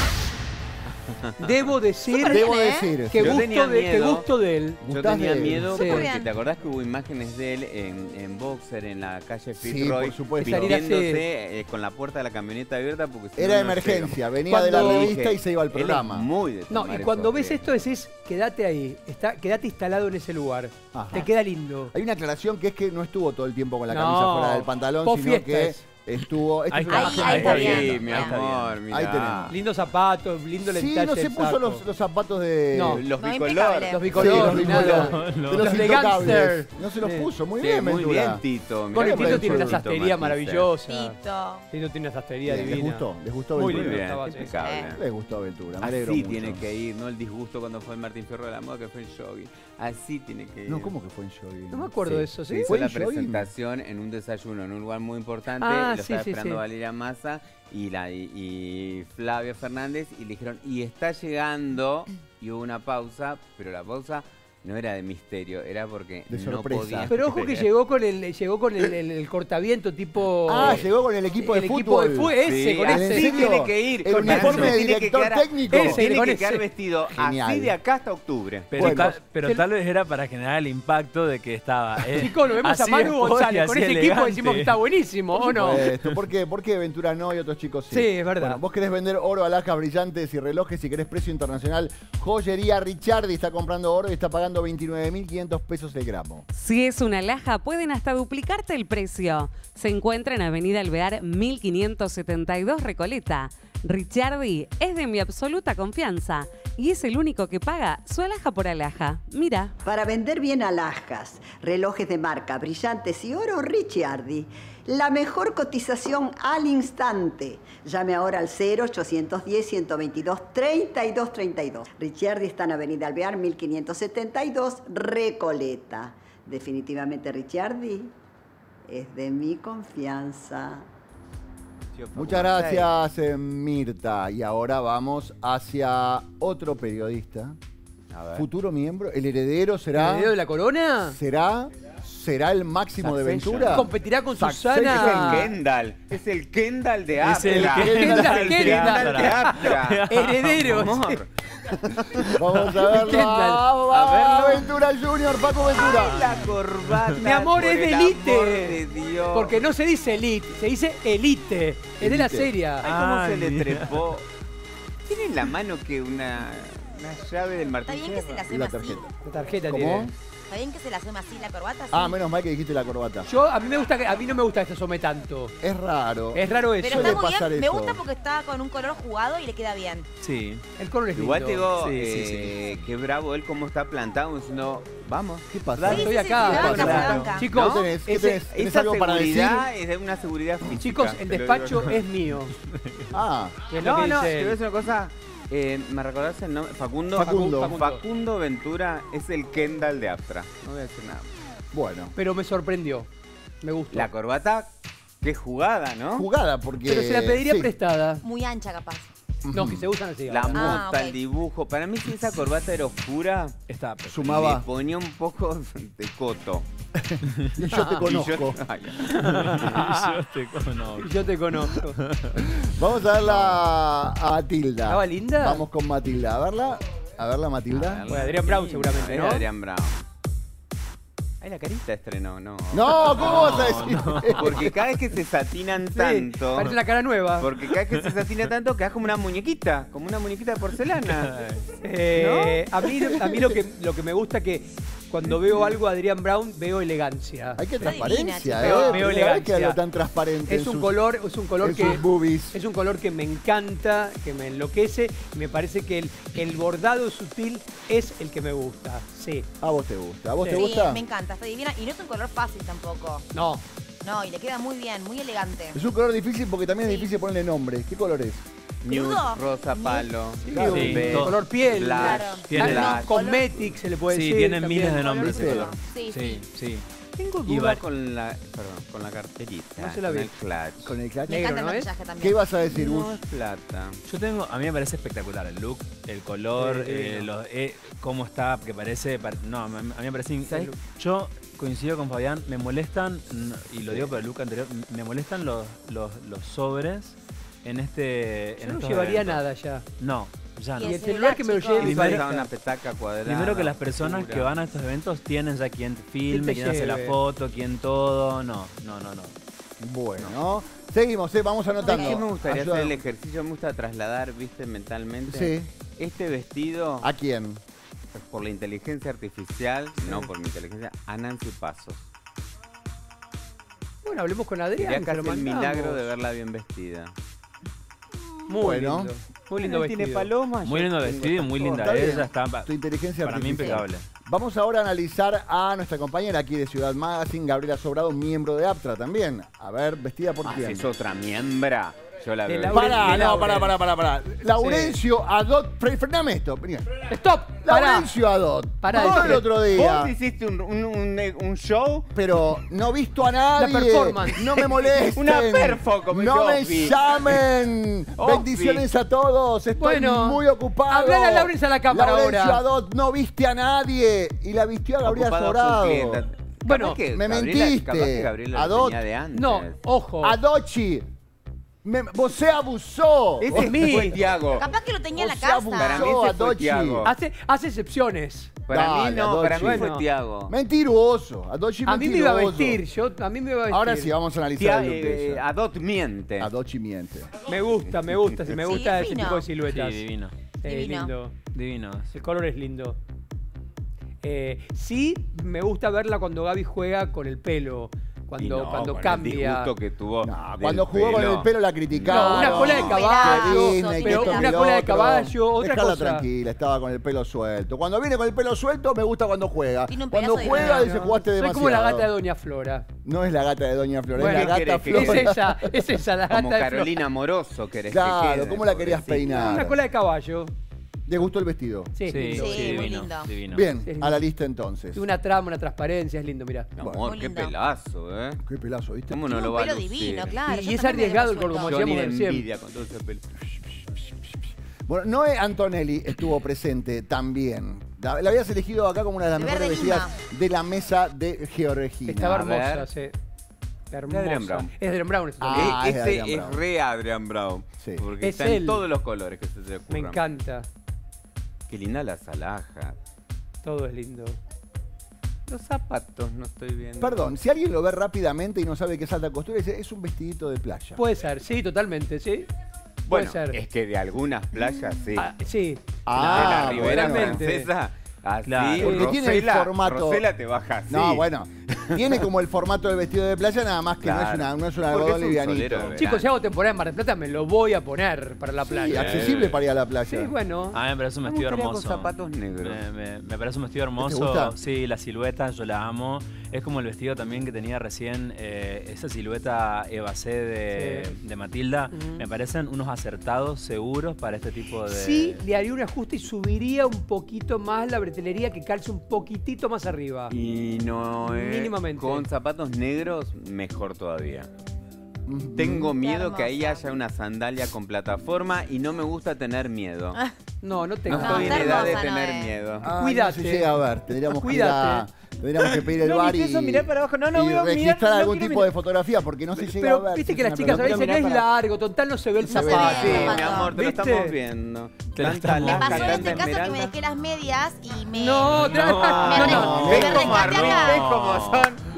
Speaker 3: Debo decir
Speaker 4: Súper
Speaker 1: Debo
Speaker 4: bien, ¿eh?
Speaker 1: decir,
Speaker 3: que
Speaker 2: Yo
Speaker 3: gusto,
Speaker 2: tenía
Speaker 3: de, que
Speaker 2: miedo.
Speaker 3: gusto de él.
Speaker 2: Yo
Speaker 1: Gustás
Speaker 2: tenía
Speaker 1: de-
Speaker 2: miedo
Speaker 3: Sí.
Speaker 2: porque
Speaker 4: Bien.
Speaker 2: te acordás que hubo imágenes de él en, en boxer en la calle
Speaker 1: Sí,
Speaker 2: Fitzroy,
Speaker 1: por supuesto.
Speaker 3: Salir así.
Speaker 2: vistiéndose eh, con la puerta de la camioneta abierta porque si
Speaker 1: Era
Speaker 2: no, no
Speaker 1: emergencia,
Speaker 2: llego.
Speaker 1: venía de la
Speaker 3: Cuando-
Speaker 1: revista y se iba al
Speaker 2: Él es
Speaker 1: programa.
Speaker 2: muy de
Speaker 3: No,
Speaker 2: tomar
Speaker 3: y cuando
Speaker 2: esos
Speaker 3: ves
Speaker 2: riesgos.
Speaker 3: esto decís, quédate ahí, está, quédate instalado en ese lugar.
Speaker 1: Ajá.
Speaker 3: Te queda lindo.
Speaker 1: Hay una aclaración que es que no estuvo todo el tiempo con la
Speaker 3: No,
Speaker 1: camisa fuera del pantalón,
Speaker 3: post
Speaker 1: sino que
Speaker 3: fiestas.
Speaker 1: estuvo... esta
Speaker 5: Ahí
Speaker 1: es una
Speaker 5: está,
Speaker 1: imagen
Speaker 4: ahí
Speaker 1: de
Speaker 4: está
Speaker 1: post
Speaker 4: bien.
Speaker 2: Sí,
Speaker 1: fiesta.
Speaker 2: mi
Speaker 4: Ahí
Speaker 2: amor, mirá.
Speaker 1: Ahí tenemos.
Speaker 3: Lindos zapatos, lindo el
Speaker 1: Sí,
Speaker 3: detalle
Speaker 1: no se
Speaker 3: del
Speaker 1: puso
Speaker 3: saco.
Speaker 1: los, los zapatos de...
Speaker 3: No.
Speaker 2: Los
Speaker 4: No,
Speaker 2: bicolor.
Speaker 4: impecable.
Speaker 3: Los
Speaker 1: Sí,
Speaker 3: bicolor,
Speaker 1: los
Speaker 3: ni
Speaker 1: bicolor.
Speaker 3: nada.
Speaker 1: De los,
Speaker 3: Los de
Speaker 1: intocables.
Speaker 3: gangster.
Speaker 1: No se los
Speaker 3: Sí.
Speaker 1: puso, muy
Speaker 2: Sí,
Speaker 1: bien,
Speaker 2: muy
Speaker 1: Ventura.
Speaker 2: bien, Tito. Mirá
Speaker 3: Con el
Speaker 2: qué
Speaker 3: Tito
Speaker 2: buen
Speaker 3: tiene una
Speaker 2: Tito
Speaker 3: sastrería
Speaker 2: Matisse.
Speaker 3: maravillosa.
Speaker 4: Tito.
Speaker 3: Tito tiene una sastrería
Speaker 1: Bien,
Speaker 3: divina.
Speaker 1: ¿Les gustó? ¿Les gustó
Speaker 3: Muy
Speaker 1: Ventura?
Speaker 2: Muy
Speaker 3: lindo
Speaker 2: bien,
Speaker 3: estaba, sí.
Speaker 2: impecable.
Speaker 1: Les gustó Ventura, me alegro
Speaker 2: Así
Speaker 1: mucho.
Speaker 2: tiene que ir, no el disgusto cuando fue el Martín Fierro de la Moda, que fue en jogging. Así tiene que ir.
Speaker 1: No, ¿cómo que fue en jogging?
Speaker 3: No me acuerdo de eso,
Speaker 2: Se
Speaker 3: ¿sí?
Speaker 2: hizo
Speaker 1: ¿Fue
Speaker 2: la
Speaker 1: en jogging?
Speaker 2: presentación en un desayuno en un lugar muy importante.
Speaker 3: Ah,
Speaker 2: lo
Speaker 3: sí,
Speaker 2: estaba
Speaker 3: sí,
Speaker 2: esperando
Speaker 3: sí.
Speaker 2: Valeria Massa y, la, y, y Flavia Fernández y le dijeron, y está llegando, y hubo una pausa, pero la pausa no era de misterio, era porque
Speaker 1: De
Speaker 2: no
Speaker 1: sorpresa.
Speaker 2: podía.
Speaker 3: Pero ojo que llegó con el llegó con el, el- el cortaviento tipo...
Speaker 1: Ah, llegó con el equipo
Speaker 3: el
Speaker 1: de
Speaker 3: equipo de
Speaker 1: fútbol.
Speaker 3: fútbol, ese,
Speaker 2: Sí,
Speaker 3: con
Speaker 1: ¿en
Speaker 3: ese.
Speaker 2: así
Speaker 1: serio?
Speaker 2: tiene que ir.
Speaker 1: El
Speaker 2: con
Speaker 1: uniforme
Speaker 2: eso.
Speaker 1: de
Speaker 2: Tiene que
Speaker 1: director
Speaker 2: quedar-
Speaker 1: técnico.
Speaker 3: Ese,
Speaker 2: Tiene
Speaker 3: con
Speaker 2: que
Speaker 3: ese.
Speaker 2: quedar vestido
Speaker 1: Genial.
Speaker 2: así de acá hasta octubre.
Speaker 5: Pero,
Speaker 1: Bueno.
Speaker 5: tal, pero
Speaker 3: Se-
Speaker 5: tal vez era para generar el impacto de que estaba. eh,
Speaker 3: Chicos, nos vemos a
Speaker 5: así
Speaker 3: Manu
Speaker 5: de
Speaker 3: González.
Speaker 5: y
Speaker 3: Con
Speaker 5: así
Speaker 3: ese equipo
Speaker 5: elegante.
Speaker 3: decimos que está buenísimo, ¿o
Speaker 1: Por
Speaker 3: no?
Speaker 1: supuesto. ¿Por qué? ¿Por qué Ventura no y otros chicos sí?
Speaker 3: Sí, es verdad.
Speaker 1: Bueno, vos querés vender oro, alhajas brillantes y relojes y querés precio internacional. Joyería Richardi está comprando oro y está pagando veintinueve mil quinientos pesos el gramo.
Speaker 6: Si es una alhaja, pueden hasta duplicarte el precio. Se encuentra en Avenida Alvear mil quinientos setenta y dos Recoleta. Richardi es de mi absoluta confianza y es el único que paga su alhaja por alhaja. Mira.
Speaker 10: Para vender bien alhajas, relojes de marca, brillantes y oro, Richardi. La mejor cotización al instante. Llame ahora al cero ochocientos diez, ciento veintidós, treinta y dos treinta y dos. Richardi está en Avenida Alvear mil quinientos setenta y dos, Recoleta. Definitivamente Richardi es de mi confianza.
Speaker 1: Muchas gracias, eh, Mirta. Y ahora vamos hacia otro periodista.
Speaker 2: A ver.
Speaker 1: Futuro miembro. ¿El heredero será?
Speaker 3: ¿El heredero de la corona?
Speaker 1: ¿Será? ¿Será el máximo de
Speaker 2: Succession.
Speaker 1: Ventura?
Speaker 3: ¿Competirá con
Speaker 1: Succession.
Speaker 2: Es el
Speaker 3: Susana?
Speaker 2: Kendall. Es el Kendall de
Speaker 5: Es
Speaker 2: Aptra.
Speaker 5: el
Speaker 3: Kendall,
Speaker 2: Es el
Speaker 3: Kendall.
Speaker 2: de Aptra.
Speaker 3: Heredero.
Speaker 2: Amor.
Speaker 1: Vamos a verlo.
Speaker 3: Kendall.
Speaker 1: A
Speaker 2: A verlo.
Speaker 1: Ventura Junior, Paco Ventura.
Speaker 2: Ay, la corbata.
Speaker 3: Mi amor,
Speaker 2: por
Speaker 3: es de
Speaker 2: el
Speaker 3: elite.
Speaker 2: amor de Dios.
Speaker 3: Porque no se dice elite, se dice elite. Es de la
Speaker 1: Elite.
Speaker 3: serie.
Speaker 2: Ay, cómo
Speaker 5: Ay,
Speaker 2: se le
Speaker 5: mira.
Speaker 2: trepó. Tiene en la mano que una, una llave del Martín
Speaker 4: Está bien que se
Speaker 2: Fierro.
Speaker 4: la
Speaker 1: Y
Speaker 4: asuma
Speaker 1: la
Speaker 4: así.
Speaker 1: tarjeta.
Speaker 3: La tarjeta
Speaker 1: ¿Cómo?
Speaker 3: tiene.
Speaker 4: Está bien que se la asuma así la corbata.
Speaker 1: Ah,
Speaker 4: sí.
Speaker 1: menos mal que dijiste la corbata.
Speaker 3: Yo, a mí me gusta que, a mí no me gusta que se asome tanto.
Speaker 1: Es raro.
Speaker 3: Es raro eso.
Speaker 4: Pero
Speaker 1: suele
Speaker 4: está muy
Speaker 1: pasar
Speaker 4: bien. Me
Speaker 1: eso.
Speaker 4: gusta porque está con un color jugado y le queda bien.
Speaker 5: Sí.
Speaker 3: El color es lindo.
Speaker 2: Igual te digo,
Speaker 5: Sí, sí,
Speaker 2: eh, qué bravo él cómo está plantado diciendo, vamos.
Speaker 1: ¿Qué pasa?
Speaker 3: Dale,
Speaker 4: Sí,
Speaker 3: estoy
Speaker 4: sí, sí,
Speaker 3: acá.
Speaker 4: sí,
Speaker 3: Claro.
Speaker 4: banca, se banca.
Speaker 3: Chicos,
Speaker 1: ¿Qué tenés? ¿Qué
Speaker 3: ese-
Speaker 1: tenés? ¿Tenés
Speaker 2: Esa
Speaker 1: algo para decir?
Speaker 2: seguridad es de una seguridad física.
Speaker 3: chicos, el
Speaker 2: te lo digo
Speaker 3: despacho
Speaker 2: yo.
Speaker 3: es mío.
Speaker 1: Ah,
Speaker 3: Es lo
Speaker 2: No,
Speaker 3: que
Speaker 2: no,
Speaker 3: dice
Speaker 2: te voy a
Speaker 3: él.
Speaker 2: decir una cosa. Eh, ¿Me recordás el nombre? Facundo.
Speaker 1: Facundo.
Speaker 3: Facundo.
Speaker 2: Facundo Ventura es el Kendall de Aptra. No voy a decir nada.
Speaker 1: bueno.
Speaker 3: Pero me sorprendió. Me gustó.
Speaker 2: La corbata, qué jugada, ¿no?
Speaker 1: Jugada porque...
Speaker 3: Pero se la pediría
Speaker 1: sí.
Speaker 3: prestada.
Speaker 4: Muy ancha, capaz.
Speaker 3: No, que se usan así.
Speaker 2: La
Speaker 3: ahora.
Speaker 2: mota,
Speaker 4: Ah, ok.
Speaker 2: el dibujo. Para mí, si esa corbata era oscura,
Speaker 5: Está perfecto.
Speaker 2: le
Speaker 1: Sumaba.
Speaker 2: ponía un poco de coto.
Speaker 1: Y yo te
Speaker 2: Y
Speaker 1: conozco.
Speaker 2: yo- Ay,
Speaker 5: Yo te conozco.
Speaker 3: Yo te conozco.
Speaker 1: Vamos a verla a Matilda.
Speaker 3: ¿Estaba linda?
Speaker 1: Vamos con Matilda. A verla. A verla, Matilda.
Speaker 3: Bueno, Adrián Brown seguramente,
Speaker 2: Es
Speaker 3: ¿no?
Speaker 2: Adrián Brown. Ay, la carita estrenó, no.
Speaker 1: No, ¿cómo vas a decir?
Speaker 2: Porque cada vez que se satinan
Speaker 3: Sí,
Speaker 2: tanto.
Speaker 3: parece la cara nueva.
Speaker 2: Porque cada vez que se satina tanto, quedas como una muñequita. Como una muñequita de porcelana.
Speaker 3: Eh, a mí, a mí lo, que, lo que me gusta que cuando veo algo de Adrián Brown, veo elegancia.
Speaker 1: Hay que
Speaker 4: Está
Speaker 1: transparencia,
Speaker 4: divina,
Speaker 1: ¿eh?
Speaker 3: chicos. Veo
Speaker 1: Primera vez
Speaker 3: elegancia.
Speaker 1: que algo tan transparente.
Speaker 3: Es
Speaker 1: en
Speaker 3: un
Speaker 1: sus-
Speaker 3: color, es un color
Speaker 1: en
Speaker 3: que
Speaker 1: sus boobies.
Speaker 3: es un color que me encanta, que me enloquece. Y me parece que el, el bordado sutil es el que me gusta. Sí.
Speaker 1: A vos te gusta. ¿A vos
Speaker 3: Sí.
Speaker 1: te
Speaker 4: Sí,
Speaker 1: gusta?
Speaker 4: me encanta, está divina. Y no es un color fácil tampoco.
Speaker 3: No.
Speaker 4: No, y le queda muy bien, muy elegante.
Speaker 1: Es un color difícil porque también es
Speaker 4: Sí.
Speaker 1: difícil ponerle nombre. ¿Qué color es?
Speaker 2: Nude,
Speaker 4: ¿Crudo?
Speaker 2: rosa,
Speaker 4: Nude.
Speaker 2: palo.
Speaker 3: Claro,
Speaker 5: Sí,
Speaker 2: beige,
Speaker 5: todo.
Speaker 3: color piel.
Speaker 2: blush,
Speaker 4: Claro.
Speaker 5: Tiene-
Speaker 3: Ah,
Speaker 2: blush.
Speaker 3: Cosmetic se le puede
Speaker 5: Sí,
Speaker 3: decir.
Speaker 5: tiene
Speaker 3: también.
Speaker 5: miles de nombres
Speaker 1: ¿Viste?
Speaker 5: ese color.
Speaker 4: Sí, sí.
Speaker 5: Sí, sí.
Speaker 2: Tengo
Speaker 5: Y
Speaker 2: duda
Speaker 5: va-
Speaker 2: con la, perdón, con la carterita,
Speaker 3: No se la
Speaker 2: con
Speaker 3: vi.
Speaker 2: el clutch.
Speaker 1: Con el clutch.
Speaker 4: Me
Speaker 3: Negro,
Speaker 4: encanta el
Speaker 3: ¿no es?
Speaker 4: maquillaje también.
Speaker 1: ¿Qué ibas a decir,
Speaker 2: No
Speaker 1: Gus?
Speaker 2: es plata.
Speaker 5: Yo tengo, a mí me parece espectacular el look, el color,
Speaker 3: Sí,
Speaker 5: eh,
Speaker 3: divino.
Speaker 5: los- eh, cómo está, que parece, par- no, a mí a mí me parece, in-
Speaker 3: ¿Sabes?
Speaker 5: yo coincido con Fabián, me molestan, n- y lo digo por el look anterior, m- me molestan los, los, los sobres en este,
Speaker 3: Yo
Speaker 5: en
Speaker 3: no
Speaker 5: estos
Speaker 3: llevaría
Speaker 5: eventos.
Speaker 3: nada ya.
Speaker 5: No, ya
Speaker 4: Y
Speaker 5: no.
Speaker 3: Y
Speaker 4: el
Speaker 3: el celular que me lo
Speaker 4: chicos.
Speaker 3: lleve
Speaker 2: Primero
Speaker 3: pareja.
Speaker 2: una petaca cuadrada.
Speaker 5: Primero que las personas
Speaker 2: oscura.
Speaker 5: que van a estos eventos tienen ya quien filme,
Speaker 3: te
Speaker 5: quien hace la
Speaker 3: lleve?
Speaker 5: foto, quien todo, no, no, no, no.
Speaker 1: Bueno, seguimos, ¿eh? Vamos anotando.
Speaker 2: ¿Sabes qué me gustaría
Speaker 1: Ayuda-
Speaker 2: hacer el ejercicio? Me gusta trasladar, viste, mentalmente.
Speaker 1: Sí.
Speaker 2: Este vestido,
Speaker 1: ¿A quién?
Speaker 2: por la inteligencia artificial, no por mi inteligencia, a Nancy Pasos.
Speaker 3: Bueno, hablemos con Adrián.
Speaker 2: Sería
Speaker 3: se
Speaker 2: casi
Speaker 3: lo
Speaker 2: el
Speaker 3: mandamos.
Speaker 2: milagro de verla bien vestida.
Speaker 3: Muy
Speaker 1: Bueno.
Speaker 3: lindo. Muy lindo
Speaker 2: Tiene
Speaker 3: vestido.
Speaker 2: palomas.
Speaker 5: Muy
Speaker 2: yo
Speaker 5: lindo
Speaker 2: tengo
Speaker 5: vestido,
Speaker 2: estas
Speaker 5: muy
Speaker 2: cosas.
Speaker 5: linda
Speaker 1: Está bien.
Speaker 5: ella, está pa-
Speaker 1: Tu inteligencia
Speaker 5: para mí
Speaker 1: artificial.
Speaker 5: impecable.
Speaker 1: Vamos ahora a analizar a nuestra compañera aquí de Ciudad Magazine, Gabriela Sobrado, miembro de Aptra también. A ver, vestida por
Speaker 2: Ah,
Speaker 1: quién.
Speaker 2: si es otra miembra. Yo la
Speaker 3: De
Speaker 2: veo.
Speaker 3: la-
Speaker 1: Pará,
Speaker 3: de
Speaker 1: no,
Speaker 3: Lauren.
Speaker 1: pará, pará, pará, pará. Laurencio Adot, fre- frename esto. vení.
Speaker 3: ¡Stop! Pará.
Speaker 1: Laurencio Adot.
Speaker 3: Pará,
Speaker 1: Vos
Speaker 3: dice-
Speaker 1: el otro día.
Speaker 2: Vos hiciste un, un, un, un show.
Speaker 1: Pero no he visto a nadie.
Speaker 3: performance.
Speaker 1: No me molesten.
Speaker 2: Una perfo, como
Speaker 1: No
Speaker 2: dice
Speaker 1: me
Speaker 2: Ofi.
Speaker 1: llamen.
Speaker 2: Ofi.
Speaker 1: Bendiciones a todos. Estoy
Speaker 3: Bueno,
Speaker 1: muy ocupado.
Speaker 3: hablale a Laurencio a la cámara
Speaker 1: Laurencio
Speaker 3: ahora.
Speaker 1: Adot, no viste a nadie. Y la vistió a Gabriela
Speaker 2: Ocupado
Speaker 1: Sobrado.
Speaker 2: con clienta.
Speaker 3: Bueno,
Speaker 2: Capaz que
Speaker 1: me
Speaker 2: Gabriela-
Speaker 1: mentiste.
Speaker 2: Capaz que Gabriela lo
Speaker 1: Adot.
Speaker 2: tenía de antes.
Speaker 3: No, ojo.
Speaker 1: Adochi. Me, vos se abusó.
Speaker 2: Ese
Speaker 1: Vos-
Speaker 2: es mi fue Tiago.
Speaker 4: Capaz que lo tenía en la
Speaker 1: O sea,
Speaker 4: casa.
Speaker 1: abusó.
Speaker 2: Para mí ese fue
Speaker 1: Adochi.
Speaker 2: Tiago.
Speaker 3: Hace, hace excepciones.
Speaker 2: Para
Speaker 1: Dale,
Speaker 2: mí no, para mí
Speaker 1: Adochi.
Speaker 2: fue
Speaker 3: Bueno.
Speaker 2: Tiago.
Speaker 1: Mentiroso. Adochi
Speaker 3: A mí me iba a
Speaker 1: mentiroso.
Speaker 3: vestir. Yo, a mí me iba a vestir.
Speaker 1: Ahora sí, vamos a analizar el look de
Speaker 2: Tia- eh,
Speaker 1: ella.
Speaker 2: Adot miente.
Speaker 1: Adochi miente.
Speaker 3: Me gusta, me gusta. Si me
Speaker 4: Sí,
Speaker 3: gusta ese
Speaker 4: fino.
Speaker 3: tipo de
Speaker 5: Sí,
Speaker 3: siluetas.
Speaker 5: divino,
Speaker 3: Eh,
Speaker 4: Divino.
Speaker 3: lindo.
Speaker 5: divino.
Speaker 3: El color es lindo. Eh, sí, me gusta verla cuando Gaby juega con el pelo.
Speaker 2: Y
Speaker 3: Cuando,
Speaker 2: no,
Speaker 3: cuando
Speaker 2: con el
Speaker 3: cambia.
Speaker 2: disgusto que tuvo
Speaker 1: No,
Speaker 2: del
Speaker 1: cuando jugó con
Speaker 2: pelo.
Speaker 1: el pelo la criticaron.
Speaker 3: No, una cola de
Speaker 4: No,
Speaker 3: caballo,
Speaker 4: pelazo,
Speaker 1: Disney, que
Speaker 3: pero
Speaker 1: esto,
Speaker 3: una
Speaker 1: que lo
Speaker 3: cola de
Speaker 1: otro.
Speaker 3: caballo, otra
Speaker 1: Dejala
Speaker 3: cosa.
Speaker 1: tranquila, estaba con el pelo suelto. Cuando viene con el pelo suelto, me gusta cuando juega.
Speaker 4: Tiene un
Speaker 1: Cuando
Speaker 4: pelazo
Speaker 1: juega,
Speaker 4: divino.
Speaker 1: dice, jugaste
Speaker 3: Soy
Speaker 1: demasiado.
Speaker 3: como la gata de Doña Flora.
Speaker 1: No es la gata de Doña Flora,
Speaker 3: Bueno,
Speaker 1: es la
Speaker 2: ¿qué
Speaker 1: gata
Speaker 2: querés que
Speaker 1: Flora.
Speaker 3: Es esa, es esa, la gata
Speaker 2: Como
Speaker 3: de Flora.
Speaker 2: Carolina Moroso querés
Speaker 1: Claro,
Speaker 2: que quede,
Speaker 1: ¿cómo la querías
Speaker 2: pobrecita.
Speaker 1: peinar?
Speaker 3: Una cola de caballo.
Speaker 1: ¿Les gustó el vestido?
Speaker 3: Sí,
Speaker 5: Sí,
Speaker 3: lindo.
Speaker 5: sí,
Speaker 4: Sí, muy
Speaker 5: divino,
Speaker 4: lindo.
Speaker 5: divino.
Speaker 1: Bien,
Speaker 3: Sí.
Speaker 1: a la lista entonces.
Speaker 3: Y una trama, una transparencia, es lindo, mira.
Speaker 2: Mi
Speaker 1: Bueno.
Speaker 2: amor,
Speaker 4: Muy
Speaker 2: qué
Speaker 4: lindo.
Speaker 2: pelazo, ¿eh?
Speaker 1: Qué pelazo, ¿viste?
Speaker 2: ¿Cómo no
Speaker 4: Tiene
Speaker 2: lo
Speaker 4: un
Speaker 2: va a
Speaker 4: pelo
Speaker 2: lucir?
Speaker 4: divino, claro.
Speaker 3: Y-
Speaker 4: yo
Speaker 3: y es
Speaker 4: también me
Speaker 3: arriesgado
Speaker 4: lo
Speaker 3: el color, como
Speaker 4: suelto.
Speaker 2: Yo ni de
Speaker 3: recién.
Speaker 2: envidia con todo ese pelo.
Speaker 1: Bueno, Noé Antonelli estuvo presente también. La, la habías elegido acá como una de las
Speaker 4: De
Speaker 1: mejores
Speaker 4: Verde
Speaker 1: vestidas de la mesa de Georgina.
Speaker 3: Estaba
Speaker 2: A ver.
Speaker 3: hermosa, sí. Hermosa.
Speaker 2: Adrian Brown.
Speaker 3: Es de Adrian Brown. ese
Speaker 1: Ah,
Speaker 3: también.
Speaker 2: Eh,
Speaker 1: es de
Speaker 2: ese
Speaker 1: Adrian
Speaker 2: es
Speaker 1: Brown.
Speaker 2: re Adrian Brown.
Speaker 1: Sí.
Speaker 2: Porque
Speaker 3: Es
Speaker 2: está
Speaker 3: él.
Speaker 2: en todos los colores que se te
Speaker 3: Me
Speaker 2: ocurran.
Speaker 3: encanta.
Speaker 2: Qué linda las alhajas.
Speaker 3: Todo es lindo.
Speaker 2: Los zapatos no estoy viendo.
Speaker 1: Perdón, si alguien lo ve rápidamente y no sabe qué es alta costura, dice, es un vestidito de playa.
Speaker 3: Puede ser, sí, totalmente, sí.
Speaker 2: Bueno,
Speaker 3: Puede ser.
Speaker 2: es que de algunas playas sí.
Speaker 3: Ah, sí.
Speaker 1: Ah,
Speaker 2: de la Ribera
Speaker 1: bueno.
Speaker 2: Francesa, así,
Speaker 5: Claro.
Speaker 1: Porque tiene el
Speaker 2: Rosela-
Speaker 1: formato-
Speaker 2: Rosela te baja así.
Speaker 1: No, bueno, tiene como el formato del vestido de playa, nada más que no es
Speaker 2: Claro.
Speaker 1: una, no es un
Speaker 2: Porque
Speaker 1: algodón
Speaker 2: es un
Speaker 1: livianito.
Speaker 2: solero de verano.
Speaker 3: Chicos, si hago temporada en Mar del Plata, me lo voy a poner para la
Speaker 1: Sí,
Speaker 3: playa.
Speaker 1: accesible para ir a la playa.
Speaker 3: Sí, bueno.
Speaker 5: A mí me parece un
Speaker 2: Me
Speaker 5: vestido
Speaker 2: gustaría con
Speaker 5: hermoso.
Speaker 2: zapatos negros.
Speaker 5: Me, me- me parece un vestido hermoso.
Speaker 1: gusta?
Speaker 5: Sí, la silueta, yo la amo. Es como el vestido también que tenía recién, eh, esa silueta Eva C de,
Speaker 3: Sí.
Speaker 5: de Matilda.
Speaker 3: Ujú.
Speaker 5: Me parecen unos acertados seguros para este tipo de...
Speaker 3: Sí, le haría un ajuste y subiría un poquito más la bretelería que calce un poquitito más arriba.
Speaker 2: Y no es.
Speaker 3: Mínimamente.
Speaker 2: Con zapatos negros, mejor todavía.
Speaker 1: Ujú.
Speaker 2: Tengo miedo que ahí
Speaker 4: hermosa.
Speaker 2: haya una sandalia con plataforma y no me gusta tener miedo.
Speaker 3: No, no
Speaker 2: No
Speaker 3: tengo.
Speaker 4: No,
Speaker 2: estoy en
Speaker 4: está
Speaker 2: edad de
Speaker 4: hermosa,
Speaker 2: tener
Speaker 4: Noé.
Speaker 2: miedo.
Speaker 1: Ay,
Speaker 3: Cuídate.
Speaker 1: No se llega a ver, tendríamos que, ir a-
Speaker 3: Cuídate.
Speaker 1: tendríamos que pedir el
Speaker 2: No,
Speaker 1: bar
Speaker 2: ni
Speaker 1: y,
Speaker 2: pienso mirar para abajo. No, no
Speaker 1: y
Speaker 2: voy a mirar,
Speaker 1: registrar
Speaker 2: no
Speaker 1: algún
Speaker 2: quiero
Speaker 1: tipo
Speaker 2: mirar.
Speaker 1: de fotografía porque no se llega a
Speaker 3: Pero
Speaker 1: ver.
Speaker 3: viste
Speaker 1: si
Speaker 3: que
Speaker 1: es
Speaker 3: las
Speaker 1: una
Speaker 3: chicas a
Speaker 1: pelota.
Speaker 3: veces no
Speaker 2: mirar
Speaker 3: es
Speaker 2: para-
Speaker 3: largo, total no se ve el
Speaker 1: No se ve,
Speaker 3: zapato.
Speaker 2: Sí,
Speaker 4: zapato.
Speaker 2: mi amor, te lo
Speaker 3: ¿Viste?
Speaker 2: estamos viendo.
Speaker 5: Te lo
Speaker 2: Tanta
Speaker 5: estamos
Speaker 4: Me
Speaker 2: laja,
Speaker 4: pasó en
Speaker 2: tanta
Speaker 4: este caso que me
Speaker 2: esmeralda.
Speaker 4: dejé las medias y me...
Speaker 3: No,
Speaker 2: No,
Speaker 3: tra-
Speaker 4: Me
Speaker 1: no,
Speaker 4: re-
Speaker 1: no,
Speaker 4: me
Speaker 1: ven
Speaker 4: rescaté
Speaker 1: como
Speaker 4: acá.
Speaker 2: ¿Ves cómo son?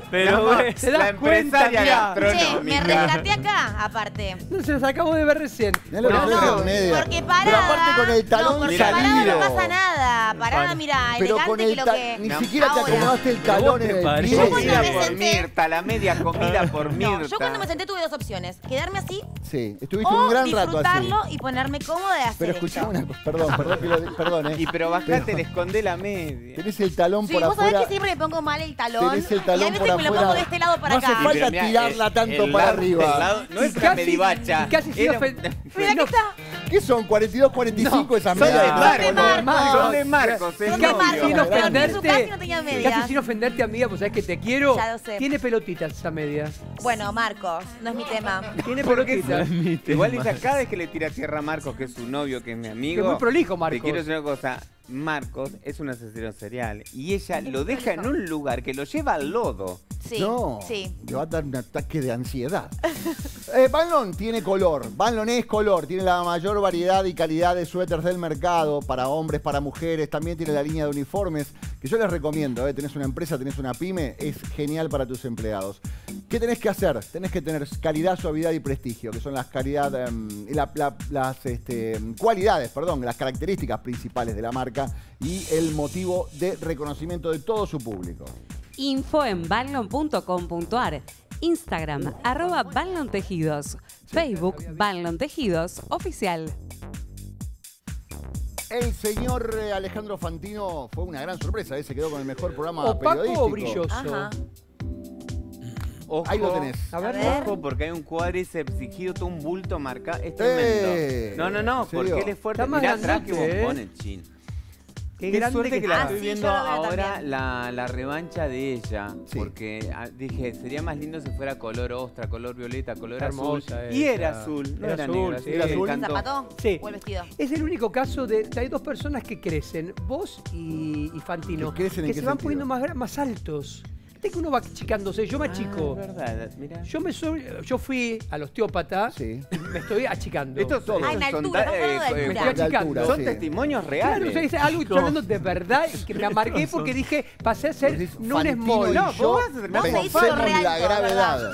Speaker 5: Pero,
Speaker 2: No,
Speaker 5: güey,
Speaker 3: ¿te das
Speaker 2: la
Speaker 3: cuenta,
Speaker 2: empresaria
Speaker 3: mirá?
Speaker 4: Che, me
Speaker 2: gastronómica.
Speaker 4: rescaté acá, aparte.
Speaker 3: No, se los acabo de ver recién.
Speaker 1: Mirá lo que
Speaker 4: No,
Speaker 1: es
Speaker 4: no,
Speaker 1: la media.
Speaker 4: porque parada.
Speaker 1: Pero aparte con el talón
Speaker 4: no, porque
Speaker 2: Mira,
Speaker 4: parada
Speaker 1: salido.
Speaker 4: no pasa nada. Parada,
Speaker 5: Bueno.
Speaker 4: mira,
Speaker 1: Pero
Speaker 4: elegante
Speaker 1: con
Speaker 4: que
Speaker 1: el
Speaker 4: lo
Speaker 1: ta-
Speaker 4: que.
Speaker 1: ni
Speaker 5: No.
Speaker 1: siquiera te
Speaker 4: Ahora.
Speaker 1: acomodaste el
Speaker 5: ¿Pero vos
Speaker 1: talón
Speaker 5: te
Speaker 1: en el
Speaker 5: parece?
Speaker 1: pie.
Speaker 4: Yo cuando
Speaker 2: Comida
Speaker 4: me
Speaker 2: por
Speaker 4: senté-
Speaker 2: Mirta, la media comida por Mirta.
Speaker 4: No, yo cuando me senté tuve dos opciones. Quedarme así
Speaker 1: Sí, estuviste
Speaker 4: o
Speaker 1: un gran rato así.
Speaker 4: disfrutarlo y ponerme cómoda de hacer
Speaker 1: Pero
Speaker 4: esto.
Speaker 1: escuchame una cosa, perdón, perdón, que lo- perdón, eh.
Speaker 2: Y pero bajate,
Speaker 1: Pero-
Speaker 2: le escondé la media.
Speaker 1: Tenés el talón
Speaker 4: Sí,
Speaker 1: por
Speaker 4: vos sabés
Speaker 1: afuera.
Speaker 4: que siempre me pongo mal el talón.
Speaker 1: Tenés el
Speaker 4: y a
Speaker 1: talón
Speaker 4: veces
Speaker 1: por
Speaker 4: me lo
Speaker 1: afuera.
Speaker 4: pongo de este lado para
Speaker 1: No hace
Speaker 4: acá.
Speaker 1: falta
Speaker 2: Pero mirá,
Speaker 1: tirarla
Speaker 2: el-
Speaker 1: tanto
Speaker 2: el
Speaker 1: para
Speaker 2: lado-
Speaker 1: arriba.
Speaker 2: el lado- no
Speaker 3: Y
Speaker 2: es una
Speaker 3: casi-
Speaker 2: medivacha.
Speaker 3: y casi sin
Speaker 2: Era-
Speaker 3: ofen-
Speaker 4: Mira que
Speaker 3: no,
Speaker 4: está.
Speaker 1: ¿Qué son? ¿cuarenta y dos, cuarenta y cinco
Speaker 3: No,
Speaker 1: esas
Speaker 2: Son de
Speaker 1: medias?
Speaker 2: Marcos.
Speaker 4: Marcos.
Speaker 2: Son de Marcos, el
Speaker 4: Son de
Speaker 2: novio.
Speaker 4: Marcos.
Speaker 3: sin
Speaker 4: Pero en su
Speaker 3: ofenderte,
Speaker 4: casa no tenía medias.
Speaker 3: casi sin ofenderte, amiga, pues sabes que te quiero.
Speaker 4: Ya lo sé.
Speaker 3: Tiene pelotitas esa media.
Speaker 4: Bueno, Marcos, no es mi tema.
Speaker 3: Tiene
Speaker 2: ¿Por qué
Speaker 3: pelotitas.
Speaker 2: Igual ella cada vez que le tira tierra a Marcos, que es su novio, que es mi amigo.
Speaker 3: Que es muy prolijo, Marcos.
Speaker 2: Te quiero decir una cosa. Marcos es un asesino serial y ella lo deja en un lugar que lo lleva al lodo.
Speaker 4: Sí,
Speaker 1: No,
Speaker 4: sí.
Speaker 1: le va a dar un ataque de ansiedad. eh, Banlon tiene color. Banlon es color. Tiene la mayor variedad y calidad de suéteres del mercado para hombres, para mujeres. También tiene la línea de uniformes que yo les recomiendo. Eh. Tenés una empresa, tenés una pyme. Es genial para tus empleados. ¿Qué tenés que hacer? Tenés que tener calidad, suavidad y prestigio, que son las calidad, um, la, la, las este, cualidades, perdón, las características principales de la marca y el motivo de reconocimiento de todo su público.
Speaker 6: Info en banlon punto com punto ar, Instagram, arroba Banlon Tejidos, Facebook, Banlon Tejidos, oficial.
Speaker 1: El señor eh, Alejandro Fantino fue una gran sorpresa, ¿eh? Se quedó con el mejor programa
Speaker 3: ¿Opaco
Speaker 1: periodístico.
Speaker 3: o brilloso?
Speaker 4: Ajá.
Speaker 2: Ojo,
Speaker 1: Ahí lo tenés.
Speaker 3: A ver,
Speaker 4: A ver.
Speaker 2: Ojo, porque hay un cuádriceps exigido, todo un bulto marcado. Es
Speaker 1: Eh,
Speaker 2: tremendo. No, no, no,
Speaker 1: ¿en serio?
Speaker 2: porque él es fuerte.
Speaker 3: Está más
Speaker 2: Mirá atrás que
Speaker 3: grandote,
Speaker 2: vos
Speaker 3: ¿eh?
Speaker 2: pones, chin.
Speaker 3: Qué
Speaker 2: Qué
Speaker 3: grande
Speaker 2: suerte
Speaker 3: que
Speaker 2: que la
Speaker 3: está.
Speaker 2: estoy
Speaker 4: Ah, sí,
Speaker 2: viendo
Speaker 4: yo lo veo
Speaker 2: ahora
Speaker 4: también.
Speaker 2: la, la revancha de ella.
Speaker 1: Sí.
Speaker 2: Porque ah, dije, sería más lindo si fuera color ostra, color violeta, color
Speaker 3: Está
Speaker 2: azul.
Speaker 3: hermosa
Speaker 2: Y
Speaker 3: ella.
Speaker 2: era azul, no
Speaker 3: Era
Speaker 2: era,
Speaker 3: azul,
Speaker 2: negro.
Speaker 3: sí.
Speaker 2: Así
Speaker 1: Era
Speaker 2: que
Speaker 1: azul.
Speaker 2: me
Speaker 4: ¿El
Speaker 2: encantó.
Speaker 4: zapato?
Speaker 3: Sí.
Speaker 4: ¿O el vestido?
Speaker 3: Es el único caso de. Hay dos personas que crecen, vos y, y Fantino,
Speaker 1: ¿Que crecen en
Speaker 3: que
Speaker 1: qué
Speaker 3: se van
Speaker 1: sentido?
Speaker 3: poniendo más, gra- más altos. Viste que uno va achicándose, yo me
Speaker 2: Ah,
Speaker 3: achico.
Speaker 2: es verdad, mira.
Speaker 3: Yo me soy, yo fui al osteópata
Speaker 1: Sí.
Speaker 3: y me estoy achicando.
Speaker 2: Estos son,
Speaker 4: Ah, en
Speaker 2: son
Speaker 4: altura,
Speaker 2: da-
Speaker 4: estamos hablando de
Speaker 2: eh,
Speaker 3: me
Speaker 4: altura.
Speaker 3: estoy achicando.
Speaker 2: son
Speaker 1: sí.
Speaker 2: testimonios
Speaker 3: Claro,
Speaker 2: reales.
Speaker 3: o sea, es algo que estoy hablando de verdad y que me amargué porque dije, pasé a ser
Speaker 1: Decís,
Speaker 3: no un
Speaker 1: Fantino
Speaker 3: small.
Speaker 1: y
Speaker 3: No,
Speaker 1: yo
Speaker 2: vos vas a terminar
Speaker 4: como
Speaker 1: pensemos
Speaker 4: Fantino.
Speaker 1: la
Speaker 4: Real,
Speaker 1: gravedad.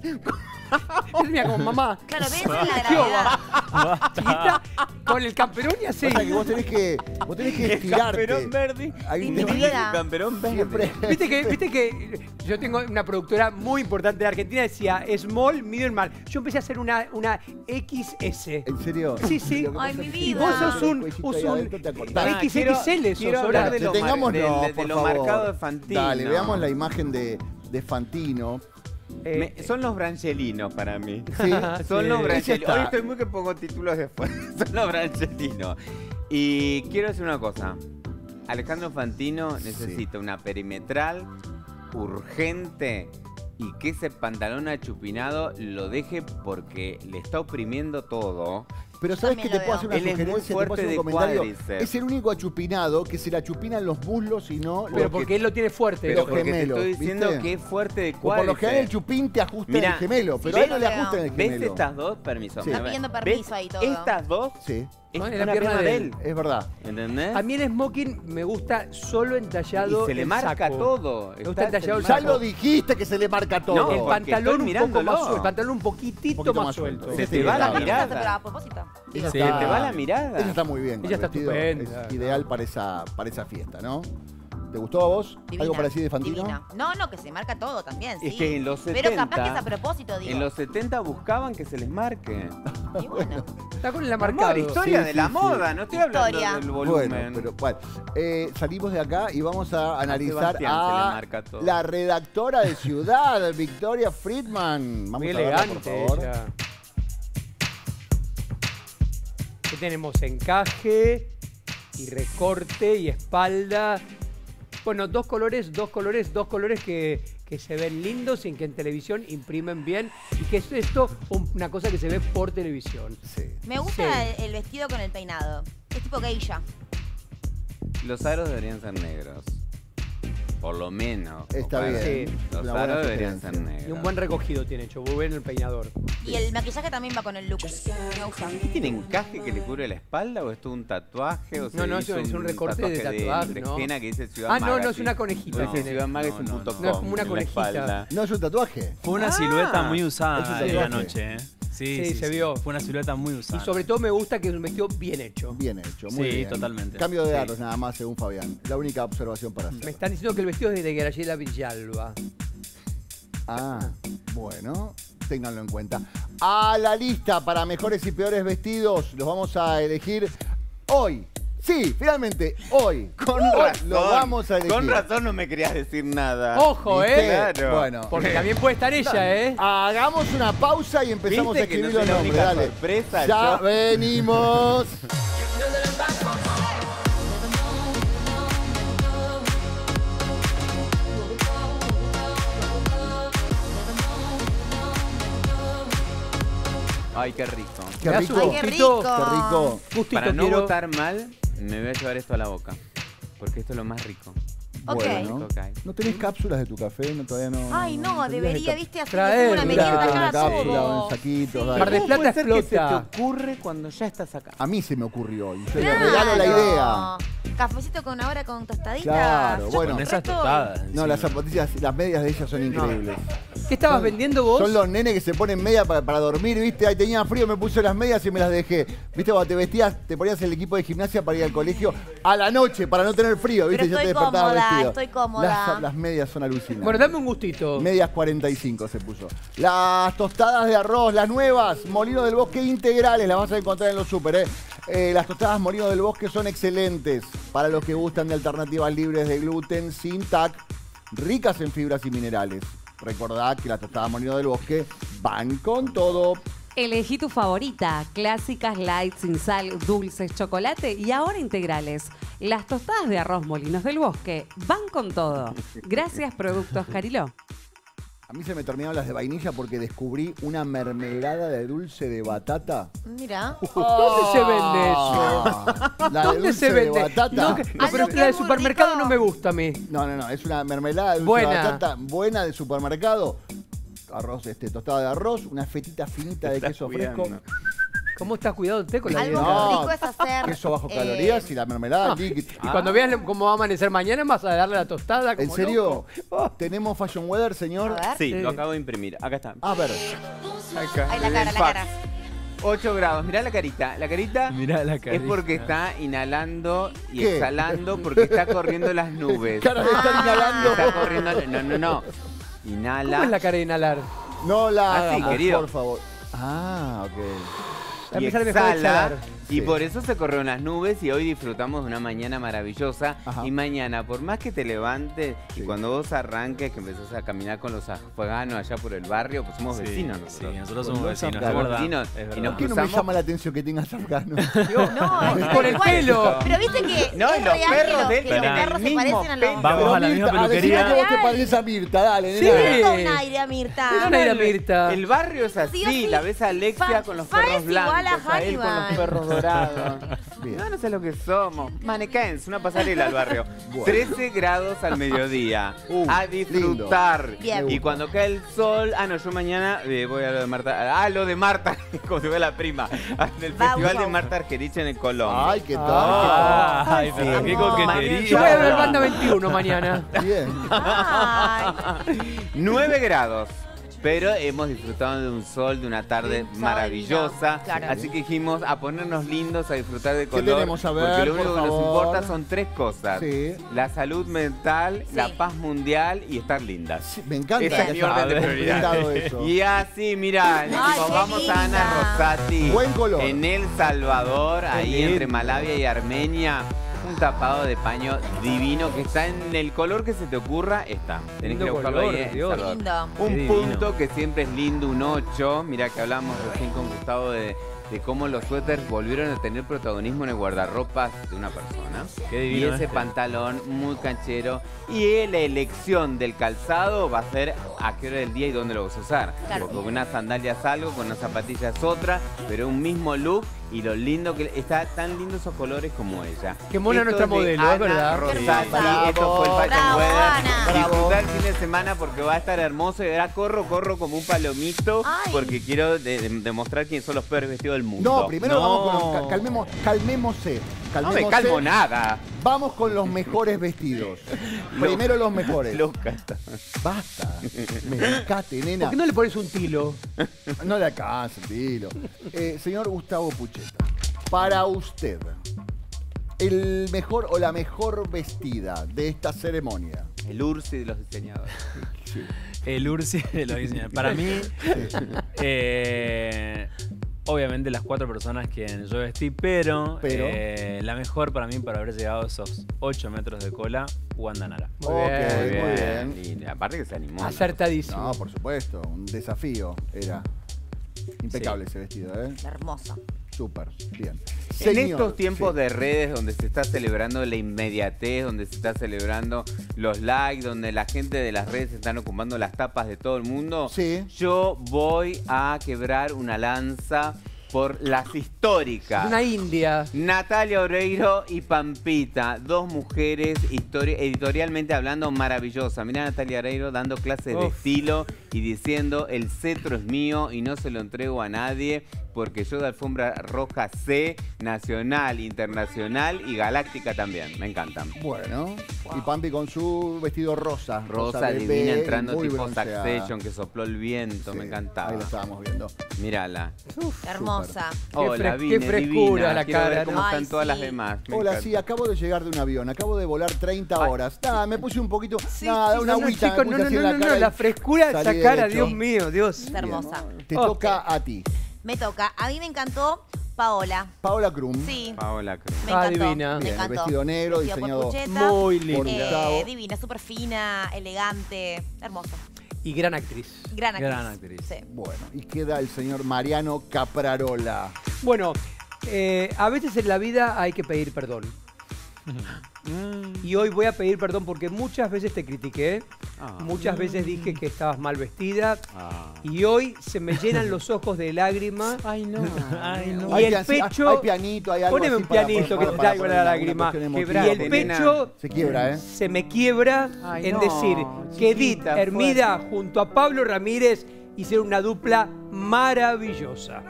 Speaker 3: mira como mamá.
Speaker 4: Claro, ves la gravedad.
Speaker 3: Chiquita, con el camperón y así.
Speaker 1: Pasa que vos tenés que, vos tenés que estirarte.
Speaker 2: Camperón verde.
Speaker 1: Hay un
Speaker 4: Mi
Speaker 1: tema-
Speaker 4: vida.
Speaker 2: Camperón verde.
Speaker 1: Siempre.
Speaker 3: Viste que, viste que yo tengo una productora muy importante de Argentina, decía small, medium, mal. Yo empecé a hacer una, una X S.
Speaker 1: ¿En serio?
Speaker 3: Sí, sí.
Speaker 1: Lo que
Speaker 4: Ay,
Speaker 1: pasa
Speaker 4: mi
Speaker 1: es que
Speaker 4: vida.
Speaker 1: si
Speaker 3: Vos sos un-
Speaker 1: cuellito
Speaker 3: sos
Speaker 1: ahí
Speaker 3: un-
Speaker 1: adentro te acordás.
Speaker 2: Ah,
Speaker 3: X
Speaker 2: quiero-
Speaker 3: X L sos,
Speaker 2: quiero
Speaker 3: ahora.
Speaker 2: hablar de lo, mar-
Speaker 1: Detengámonos,
Speaker 2: de- de
Speaker 1: por
Speaker 2: lo
Speaker 1: favor.
Speaker 2: marcado de Fantino.
Speaker 1: Dale, veamos la imagen de, de Fantino.
Speaker 3: Eh,
Speaker 2: Me- son los branchelinos para mí.
Speaker 1: Sí.
Speaker 2: Son
Speaker 3: Sí.
Speaker 2: los
Speaker 1: Ella
Speaker 2: branchelinos.
Speaker 1: está.
Speaker 2: Hoy estoy muy que pongo títulos después. Son los branchelinos. Y quiero decir una cosa. Alejandro Fantino necesita una perimetral urgente y que ese pantalón achupinado lo deje porque le está oprimiendo todo.
Speaker 1: Pero ¿sabes
Speaker 4: También
Speaker 1: qué te
Speaker 4: lo
Speaker 1: puedo hacer una
Speaker 2: veo. Él es muy
Speaker 1: sugerencia? Te puedo
Speaker 2: fuerte
Speaker 1: hacer un
Speaker 2: de
Speaker 1: comentario.
Speaker 2: cuádriceps.
Speaker 1: Es el único achupinado que se le achupinan los muslos y no
Speaker 3: pero
Speaker 1: los
Speaker 3: porque él lo tiene fuerte.
Speaker 2: Pero
Speaker 1: Los
Speaker 2: porque
Speaker 1: gemelos,
Speaker 2: te estoy diciendo
Speaker 1: ¿viste?
Speaker 2: que es fuerte de
Speaker 1: O por lo general el
Speaker 2: cuádriceps.
Speaker 1: chupín te ajusta en
Speaker 2: Mirá,
Speaker 1: el gemelo, pero
Speaker 4: sí,
Speaker 1: a él no
Speaker 4: yo
Speaker 1: le
Speaker 4: lo veo.
Speaker 1: ajusta en el
Speaker 2: ¿Ves
Speaker 1: gemelo.
Speaker 2: estas dos? Permiso.
Speaker 1: Sí.
Speaker 2: a
Speaker 4: Está
Speaker 2: ver.
Speaker 4: pidiendo
Speaker 2: ¿Ves
Speaker 4: permiso ahí todo.
Speaker 2: Estas dos
Speaker 1: Sí,
Speaker 2: es
Speaker 3: No, en
Speaker 2: una
Speaker 3: la
Speaker 2: pierna,
Speaker 3: pierna
Speaker 2: de
Speaker 3: de
Speaker 2: él.
Speaker 3: él.
Speaker 1: es verdad.
Speaker 2: ¿Entendés?
Speaker 3: A mí el smoking me gusta solo entallado.
Speaker 2: Y se le
Speaker 3: el
Speaker 2: marca
Speaker 3: saco.
Speaker 2: todo.
Speaker 3: Me gusta
Speaker 2: Está-
Speaker 3: entallado el
Speaker 2: se
Speaker 1: Ya
Speaker 2: le
Speaker 3: saco.
Speaker 1: lo dijiste que se le marca todo.
Speaker 2: No,
Speaker 3: El
Speaker 2: porque
Speaker 3: pantalón
Speaker 2: estoy
Speaker 3: un poco más
Speaker 2: mirándolo.
Speaker 3: suelto. El pantalón un poquitito,
Speaker 1: Un poquito
Speaker 3: más
Speaker 1: más
Speaker 3: suelto.
Speaker 1: suelto.
Speaker 2: Se te va la
Speaker 1: Claro.
Speaker 2: mirada.
Speaker 4: Pero a propósito.
Speaker 1: Ella
Speaker 2: Se
Speaker 1: está-
Speaker 2: te va la mirada.
Speaker 1: Ella está muy bien. con
Speaker 3: Ella
Speaker 1: el
Speaker 3: está
Speaker 1: vestido.
Speaker 3: estupenda.
Speaker 1: Es ideal para esa, para esa fiesta, ¿no? ¿Te gustó a vos?
Speaker 4: Divina,
Speaker 1: ¿Algo para decir de Fantino?
Speaker 4: divina. No, no, que se marca todo también, sí.
Speaker 2: Es que en los
Speaker 4: Pero capaz
Speaker 2: setenta
Speaker 4: que es a propósito, digo.
Speaker 2: En los setenta buscaban que se les marque.
Speaker 4: Y bueno.
Speaker 3: Está con el
Speaker 2: Amor,
Speaker 3: marcado.
Speaker 2: historia
Speaker 1: Sí,
Speaker 2: de
Speaker 1: sí,
Speaker 2: la
Speaker 1: sí.
Speaker 2: moda, no estoy hablando
Speaker 4: Historia.
Speaker 2: del
Speaker 1: Bueno,
Speaker 2: volumen.
Speaker 1: pero bueno. Eh, salimos de acá y vamos a analizar
Speaker 2: Sebastián se le
Speaker 1: a
Speaker 2: marca todo.
Speaker 1: la redactora de Ciudad, Victoria Friedman. Vamos
Speaker 3: Muy
Speaker 1: a verla, por
Speaker 3: elegante
Speaker 1: favor.
Speaker 3: ella. Aquí tenemos encaje y recorte y espalda. Bueno, dos colores, dos colores, dos colores que, que se ven lindos y que en televisión imprimen bien. Y que es esto un- una cosa que se ve por televisión.
Speaker 1: Sí.
Speaker 4: Me gusta
Speaker 3: Sí.
Speaker 4: el, el vestido con el peinado. Es tipo geisha.
Speaker 2: Los aros deberían ser negros. por lo menos.
Speaker 1: Está
Speaker 2: Ojalá.
Speaker 1: bien.
Speaker 3: Sí.
Speaker 2: Los
Speaker 1: Una buena
Speaker 2: aros deberían ser
Speaker 1: sugerencia.
Speaker 2: negros.
Speaker 3: Y un buen recogido tiene hecho, muy bien el peinador.
Speaker 4: Y el maquillaje también va con el look. Me gusta.
Speaker 2: ¿Qué tiene encaje que le cubre la espalda o es todo un tatuaje? O se
Speaker 3: No, no,
Speaker 2: hizo
Speaker 3: es un recorte de tatuaje,
Speaker 2: de
Speaker 3: ¿no?
Speaker 2: henna que dice Ciudad
Speaker 3: Ah, no, no,
Speaker 2: Magazine.
Speaker 3: es una conejita
Speaker 2: O dice
Speaker 3: tiene.
Speaker 2: Ciudad Mag es un
Speaker 5: No,
Speaker 2: punto
Speaker 5: no,
Speaker 2: com
Speaker 3: no, es como una
Speaker 2: en la
Speaker 3: conejita.
Speaker 2: espalda.
Speaker 1: No es un tatuaje.
Speaker 5: Fue una
Speaker 2: Ah,
Speaker 5: silueta muy
Speaker 1: es un
Speaker 5: usada en la
Speaker 1: tatuaje.
Speaker 5: noche, ¿eh? Sí,
Speaker 3: Sí, se vio.
Speaker 5: Fue una silueta muy
Speaker 3: Y
Speaker 5: usada.
Speaker 3: sobre todo me gusta que es un vestido bien hecho.
Speaker 1: Bien hecho, muy
Speaker 5: Sí,
Speaker 1: bien.
Speaker 5: totalmente.
Speaker 1: Cambio de
Speaker 5: Sí.
Speaker 1: aros nada más, según Fabián. La única observación para hacer.
Speaker 3: Me están diciendo que el vestido es de Graciela Villalba.
Speaker 1: Ah, bueno, ténganlo en cuenta. A la lista para mejores y peores vestidos los vamos a elegir hoy. Sí, finalmente, hoy.
Speaker 2: Con
Speaker 1: Hoy
Speaker 2: razón.
Speaker 1: Lo vamos a elegir.
Speaker 2: Con razón no me querías decir nada.
Speaker 3: Ojo,
Speaker 1: ¿Viste?
Speaker 3: ¿eh?
Speaker 2: Claro.
Speaker 1: Bueno.
Speaker 3: Porque también puede estar ella, ¿eh?
Speaker 1: Hagamos una pausa y empezamos
Speaker 2: ¿Viste
Speaker 1: a
Speaker 2: que no
Speaker 1: escribir
Speaker 2: soy
Speaker 1: los
Speaker 2: la
Speaker 1: nombres.
Speaker 2: única
Speaker 1: Dale.
Speaker 2: sorpresa,
Speaker 1: Ya
Speaker 2: yo?
Speaker 1: venimos.
Speaker 2: Ay, qué rico.
Speaker 1: Qué
Speaker 3: Me da
Speaker 1: rico.
Speaker 3: su
Speaker 4: Ay, qué
Speaker 3: gustito.
Speaker 4: rico.
Speaker 1: Qué rico.
Speaker 3: Gustito
Speaker 2: Para no
Speaker 3: quiero.
Speaker 2: votar mal, me voy a llevar esto a la boca. Porque esto es lo más rico.
Speaker 4: Ok.
Speaker 1: Bueno.
Speaker 2: Rico que hay.
Speaker 1: ¿No tenés cápsulas de tu café? No, todavía no.
Speaker 4: Ay, no,
Speaker 1: tendrías
Speaker 4: debería,
Speaker 1: que
Speaker 4: viste, así
Speaker 3: Traer,
Speaker 4: una
Speaker 3: claro,
Speaker 4: merienda
Speaker 1: una
Speaker 4: acá.
Speaker 1: cápsula
Speaker 4: todo.
Speaker 1: en saquitos.
Speaker 4: Sí.
Speaker 1: dale.
Speaker 3: Mar del
Speaker 2: ¿Cómo
Speaker 3: Plata
Speaker 2: puede ser que se
Speaker 3: explota.
Speaker 2: te ocurre cuando ya estás acá?
Speaker 1: A mí se me ocurrió y yo le
Speaker 4: Claro.
Speaker 1: regalo la idea.
Speaker 4: Cafecito con ahora con tostaditas.
Speaker 1: Claro,
Speaker 4: Yo
Speaker 1: bueno.
Speaker 5: Con esas
Speaker 4: resto-
Speaker 5: tostadas.
Speaker 1: No,
Speaker 5: encima.
Speaker 1: las zapatillas, las medias de ellas son increíbles.
Speaker 3: ¿Qué estabas vendiendo vos?
Speaker 1: Son los nenes que se ponen medias para, para dormir, ¿viste? Ahí tenía frío, me puse las medias y me las dejé. ¿Viste? Cuando te vestías, te ponías el equipo de gimnasia para ir al colegio a la noche para no tener frío, ¿viste?
Speaker 4: Pero
Speaker 1: Ya te
Speaker 4: estoy
Speaker 1: despertabas
Speaker 4: cómoda,
Speaker 1: vestido.
Speaker 4: estoy cómoda.
Speaker 1: Las, las medias son alucinantes.
Speaker 3: Bueno, dame un gustito.
Speaker 1: Medias cuarenta y cinco se puso. Las tostadas de arroz, las nuevas, Molino del Bosque integrales, las vas a encontrar en los súper, ¿eh? Eh, las tostadas Molino del Bosque son excelentes para los que gustan de alternativas libres de gluten, sin T A C, ricas en fibras y minerales. Recordad que las tostadas Molino del Bosque van con todo.
Speaker 6: Elegí tu favorita, clásicas, light, sin sal, dulces, chocolate y ahora integrales. Las tostadas de arroz Molinos del Bosque van con todo. Gracias, Productos Cariló.
Speaker 1: A mí se me terminaron las de vainilla porque descubrí una mermelada de dulce de batata.
Speaker 4: Mira.
Speaker 3: ¿Dónde se vende eso?
Speaker 1: Ah, la de
Speaker 3: ¿Dónde
Speaker 1: dulce
Speaker 3: se vende?
Speaker 1: de batata.
Speaker 3: No, que- no,
Speaker 4: Ah,
Speaker 3: pero
Speaker 4: no, que
Speaker 3: la de
Speaker 4: es muy
Speaker 3: supermercado
Speaker 4: rico.
Speaker 3: no me gusta a mí.
Speaker 1: No, no, no, es una mermelada de dulce
Speaker 3: Buena.
Speaker 1: de batata buena de supermercado. Arroz, este, tostada de arroz, una fetita finita de
Speaker 2: Estás
Speaker 1: queso
Speaker 2: cuidando.
Speaker 1: fresco.
Speaker 3: ¿Cómo estás cuidado usted con la
Speaker 4: Algo
Speaker 3: dieta?
Speaker 1: No,
Speaker 4: rico es hacer.
Speaker 1: Queso bajo
Speaker 4: eh,
Speaker 1: calorías y la mermelada
Speaker 3: No,
Speaker 1: líquida.
Speaker 3: Y cuando veas cómo va a amanecer mañana, vas a darle la tostada.
Speaker 1: ¿En
Speaker 3: como
Speaker 1: serio?
Speaker 3: loco. Oh,
Speaker 1: ¿Tenemos Fashion Weather, señor?
Speaker 4: A ver.
Speaker 2: Sí,
Speaker 3: Sí.
Speaker 2: lo acabo de imprimir. Acá está.
Speaker 1: A ver.
Speaker 2: Acá.
Speaker 4: Ay, la
Speaker 2: en
Speaker 4: cara,
Speaker 2: el
Speaker 4: la
Speaker 2: fax.
Speaker 4: cara.
Speaker 2: ocho grados. Mirá la carita. La carita
Speaker 5: Mirá la
Speaker 2: es
Speaker 5: carita.
Speaker 2: porque está inhalando y
Speaker 1: ¿Qué?
Speaker 2: exhalando porque está corriendo las nubes.
Speaker 1: Cara de estar inhalando.
Speaker 2: Está corriendo. No, no, no. Inhala.
Speaker 3: ¿Cómo es la cara de inhalar?
Speaker 1: No la
Speaker 2: Ah, sí,
Speaker 1: hagamos,
Speaker 2: querido.
Speaker 1: por favor. Ah, ok.
Speaker 3: Va a
Speaker 2: Y
Speaker 3: empezar mejor a
Speaker 2: exhala,
Speaker 3: exhalar.
Speaker 2: y
Speaker 1: Sí.
Speaker 2: por eso se corrieron las nubes y hoy disfrutamos de una mañana maravillosa.
Speaker 1: Ajá.
Speaker 2: Y mañana, por más que te levantes
Speaker 1: Sí.
Speaker 2: y cuando vos arranques, que empezás a caminar con los afganos allá por el barrio, pues somos
Speaker 5: Sí,
Speaker 2: vecinos
Speaker 5: Sí,
Speaker 2: nosotros.
Speaker 5: nosotros
Speaker 1: Con
Speaker 5: somos
Speaker 1: los
Speaker 5: vecinos, es
Speaker 1: afganos.
Speaker 5: verdad.
Speaker 2: Vecinos,
Speaker 5: es
Speaker 2: y
Speaker 5: verdad.
Speaker 2: nos
Speaker 1: ¿Por qué no me
Speaker 2: cruzamos?
Speaker 1: llama la atención que tengas afgano?
Speaker 4: No, es
Speaker 3: Por el
Speaker 4: igual.
Speaker 3: pelo.
Speaker 4: Pero viste que
Speaker 2: No,
Speaker 4: es
Speaker 2: y los
Speaker 4: real
Speaker 2: perros
Speaker 4: que los,
Speaker 2: de
Speaker 4: que
Speaker 2: él
Speaker 4: los
Speaker 5: tienen
Speaker 4: perros
Speaker 2: el
Speaker 4: se
Speaker 2: mismo
Speaker 4: parecen a los...
Speaker 2: pelo.
Speaker 5: Vamos a la misma
Speaker 1: Mirta, a decirle
Speaker 5: peluquería.
Speaker 1: que vos te pareces a Mirta, dale,
Speaker 3: Sí.
Speaker 1: nena.
Speaker 4: Tengo un aire a Mirta.
Speaker 3: Es una idea, Mirta.
Speaker 2: El barrio es así,
Speaker 4: Sí o sí.
Speaker 2: la ves a Alexia
Speaker 4: Fa-
Speaker 2: con los
Speaker 4: Fa
Speaker 2: perros
Speaker 4: es igual a
Speaker 2: blancos, a él con los
Speaker 4: Hannibal.
Speaker 2: perros dorados.
Speaker 1: Bien.
Speaker 2: No, no sé lo que somos. Mannequins, una pasarela al barrio.
Speaker 1: Bueno.
Speaker 2: trece grados al mediodía.
Speaker 1: Uh,
Speaker 2: a disfrutar.
Speaker 4: Bien.
Speaker 2: Y cuando cae el sol, ah no, yo mañana eh, voy a lo de Marta. Ah, lo de Marta, como si fuera la prima. Del
Speaker 4: Va,
Speaker 2: Festival
Speaker 4: wow.
Speaker 2: de Marta Argerich en el Colón.
Speaker 1: Ay, qué tal.
Speaker 3: Ah.
Speaker 5: Ay, pero qué
Speaker 4: amor.
Speaker 5: coquetería.
Speaker 3: Yo voy a ver Banda veintiuno mañana.
Speaker 1: Bien.
Speaker 4: Ay,
Speaker 2: nueve grados. Pero hemos disfrutado de un sol, de una tarde
Speaker 4: Un sol
Speaker 2: maravillosa.
Speaker 4: lindo, claro.
Speaker 2: Así que dijimos a ponernos lindos, a disfrutar de
Speaker 1: ¿Qué
Speaker 2: color.
Speaker 1: tenemos? A ver,
Speaker 2: porque lo único
Speaker 1: por
Speaker 2: que nos
Speaker 1: favor.
Speaker 2: importa son tres cosas.
Speaker 1: Sí.
Speaker 2: La salud mental,
Speaker 4: Sí.
Speaker 2: la paz mundial y estar lindas.
Speaker 1: Sí, me encanta
Speaker 2: Esa
Speaker 1: que
Speaker 2: es mi
Speaker 1: hayas
Speaker 2: orden de
Speaker 1: completado
Speaker 2: prioridades.
Speaker 1: eso.
Speaker 2: Y así, mira, decimos,
Speaker 4: qué
Speaker 2: vamos a Ana
Speaker 4: linda.
Speaker 2: Rosati.
Speaker 1: Buen color.
Speaker 2: En El Salvador, ahí
Speaker 3: lindo.
Speaker 2: entre Malavia y Armenia. Un tapado de paño divino que está en el color que se te ocurra, está. Tenés
Speaker 3: Lindo
Speaker 2: que buscarlo
Speaker 3: color,
Speaker 2: ahí, ¿eh?
Speaker 3: Dios.
Speaker 2: Salvador.
Speaker 4: lindo.
Speaker 2: Un
Speaker 5: Qué divino.
Speaker 2: punto que siempre es lindo, un ocho. Mira que hablamos recién con Gustavo de, de cómo los suéteres volvieron a tener protagonismo en el guardarropas de una persona.
Speaker 5: Qué
Speaker 2: Y
Speaker 5: divino
Speaker 2: ese
Speaker 5: este.
Speaker 2: pantalón muy canchero. Y la elección del calzado va a ser a qué hora del día y dónde lo vas a usar.
Speaker 4: Claro.
Speaker 2: Porque con una sandalia es algo, con una zapatilla es otra, pero un mismo look. Y lo lindo que está tan lindo esos colores como ella.
Speaker 3: Qué mona
Speaker 2: Esto
Speaker 3: nuestra
Speaker 2: de
Speaker 3: modelo,
Speaker 2: Ana
Speaker 3: es verdad.
Speaker 2: Rosati,
Speaker 4: Bravo.
Speaker 2: esto fue el Fashion
Speaker 4: Bravo,
Speaker 2: Weather.
Speaker 4: Ana.
Speaker 2: Disfrutar el fin de semana porque va a estar hermoso. Y ahora corro, corro como un palomito.
Speaker 4: Ay.
Speaker 2: Porque quiero de- de- demostrar quiénes son los peores vestidos del mundo.
Speaker 1: No, primero
Speaker 2: No.
Speaker 1: vamos con los, ca- calmemos, calmémosse.
Speaker 2: No me
Speaker 1: calmémosse.
Speaker 2: calmo nada.
Speaker 1: Vamos con los mejores vestidos. Primero los mejores.
Speaker 2: Loca está.
Speaker 1: Basta. Mezcate, nena.
Speaker 3: ¿Por qué no le pones un tilo?
Speaker 1: No le alcanza, tilo. Eh, señor Gustavo Pucheta, para usted, el mejor o la mejor vestida de esta ceremonia.
Speaker 2: El Ursi de los diseñadores.
Speaker 1: Sí.
Speaker 5: El Ursi de los diseñadores. Para mí, eh, obviamente las cuatro personas que yo vestí, pero,
Speaker 1: Pero.
Speaker 5: eh, la mejor para mí para haber llegado a esos ocho metros de cola, Wanda Nara.
Speaker 3: Muy
Speaker 1: Ok,
Speaker 3: bien.
Speaker 1: muy bien.
Speaker 2: Y aparte que se animó. ¿no?
Speaker 3: Acertadísimo.
Speaker 1: No, por supuesto, un desafío era. Impecable ese vestido, ¿eh?
Speaker 4: Hermoso.
Speaker 1: Súper, bien.
Speaker 2: En
Speaker 1: Señor,
Speaker 2: estos tiempos
Speaker 1: sí.
Speaker 2: de redes donde se está celebrando la inmediatez, donde se está celebrando los likes, donde la gente de las redes están ocupando las tapas de todo el mundo,
Speaker 1: Sí.
Speaker 2: yo voy a quebrar una lanza por las históricas.
Speaker 3: Una india.
Speaker 2: Natalia Oreiro y Pampita, dos mujeres histori- editorialmente hablando maravillosas. Mira a Natalia Oreiro dando clases de
Speaker 3: Uf.
Speaker 2: estilo y diciendo el cetro es mío y no se lo entrego a nadie porque yo de alfombra roja sé, nacional, internacional y galáctica también. Me encantan.
Speaker 1: Bueno, y Pampi con su vestido rosa.
Speaker 2: Rosa
Speaker 1: bebé,
Speaker 2: divina entrando
Speaker 1: muy
Speaker 2: tipo
Speaker 1: bronceada.
Speaker 2: Succession que sopló el viento,
Speaker 1: Sí,
Speaker 2: me encantaba.
Speaker 1: Ahí lo estábamos viendo.
Speaker 2: Mírala.
Speaker 4: Hermosa.
Speaker 2: Hola,
Speaker 3: fres-
Speaker 2: Vine,
Speaker 3: qué frescura
Speaker 2: divina.
Speaker 3: la
Speaker 2: Quiero
Speaker 3: cara,
Speaker 2: ver cómo
Speaker 4: ¿no?
Speaker 2: están
Speaker 4: Ay,
Speaker 2: todas las
Speaker 4: sí.
Speaker 2: demás. Me
Speaker 1: Hola,
Speaker 2: encanta.
Speaker 1: sí, acabo de llegar de un avión, acabo de volar treinta
Speaker 2: Ay.
Speaker 1: horas. Nada, me puse un poquito,
Speaker 4: Sí,
Speaker 1: nada,
Speaker 4: sí,
Speaker 1: una
Speaker 3: No, no,
Speaker 1: agüita,
Speaker 3: chicos,
Speaker 1: me
Speaker 3: no,
Speaker 1: puse
Speaker 3: no,
Speaker 1: así en
Speaker 3: no,
Speaker 1: la
Speaker 3: no,
Speaker 1: cara
Speaker 3: no,
Speaker 1: y
Speaker 3: la frescura de
Speaker 1: salí
Speaker 3: esa cara,
Speaker 1: derecho.
Speaker 3: Dios mío, Dios.
Speaker 4: Está hermosa.
Speaker 1: Te
Speaker 3: Oh.
Speaker 1: toca a ti.
Speaker 4: Me toca. A mí me encantó Paola.
Speaker 1: Paola Krum.
Speaker 4: Sí.
Speaker 2: Paola Cruz.
Speaker 4: Me
Speaker 3: Ah,
Speaker 4: encantó.
Speaker 3: divina.
Speaker 4: Me
Speaker 1: Bien, el
Speaker 4: encantó.
Speaker 1: vestido negro,
Speaker 4: Vestido por
Speaker 1: diseñado
Speaker 4: Pucheta.
Speaker 3: Muy
Speaker 1: por
Speaker 3: linda.
Speaker 1: Gustavo.
Speaker 4: Eh, divina, súper fina, elegante, hermoso.
Speaker 3: Y gran actriz.
Speaker 4: Gran actriz.
Speaker 5: Gran actriz.
Speaker 4: Sí.
Speaker 1: Bueno, y queda el señor Mariano Caprarola.
Speaker 3: Bueno, eh, a veces en la vida hay que pedir perdón. Y hoy voy a pedir perdón porque muchas veces te critiqué,
Speaker 2: Ah.
Speaker 3: muchas veces dije que estabas mal vestida
Speaker 2: Ah.
Speaker 3: y hoy se me llenan los ojos de lágrimas.
Speaker 5: Ay, no. Ay, no.
Speaker 3: Y
Speaker 1: Hay
Speaker 3: el
Speaker 1: pian-
Speaker 3: pecho-
Speaker 1: hay pianito, hay algo
Speaker 3: Poneme
Speaker 1: así
Speaker 3: un
Speaker 1: para-
Speaker 3: pianito
Speaker 1: para-
Speaker 3: que te
Speaker 1: para
Speaker 3: traigo
Speaker 1: poner
Speaker 3: la
Speaker 1: alguna
Speaker 3: lágrima.
Speaker 1: cuestión
Speaker 3: Y
Speaker 1: emotiva.
Speaker 3: el pecho
Speaker 1: Se quiebra, ¿eh?
Speaker 3: se me quiebra
Speaker 2: Ay,
Speaker 3: en
Speaker 2: no,
Speaker 3: decir que Edith
Speaker 2: chiquita,
Speaker 3: Hermida junto a Pablo Ramírez hicieron una dupla maravillosa.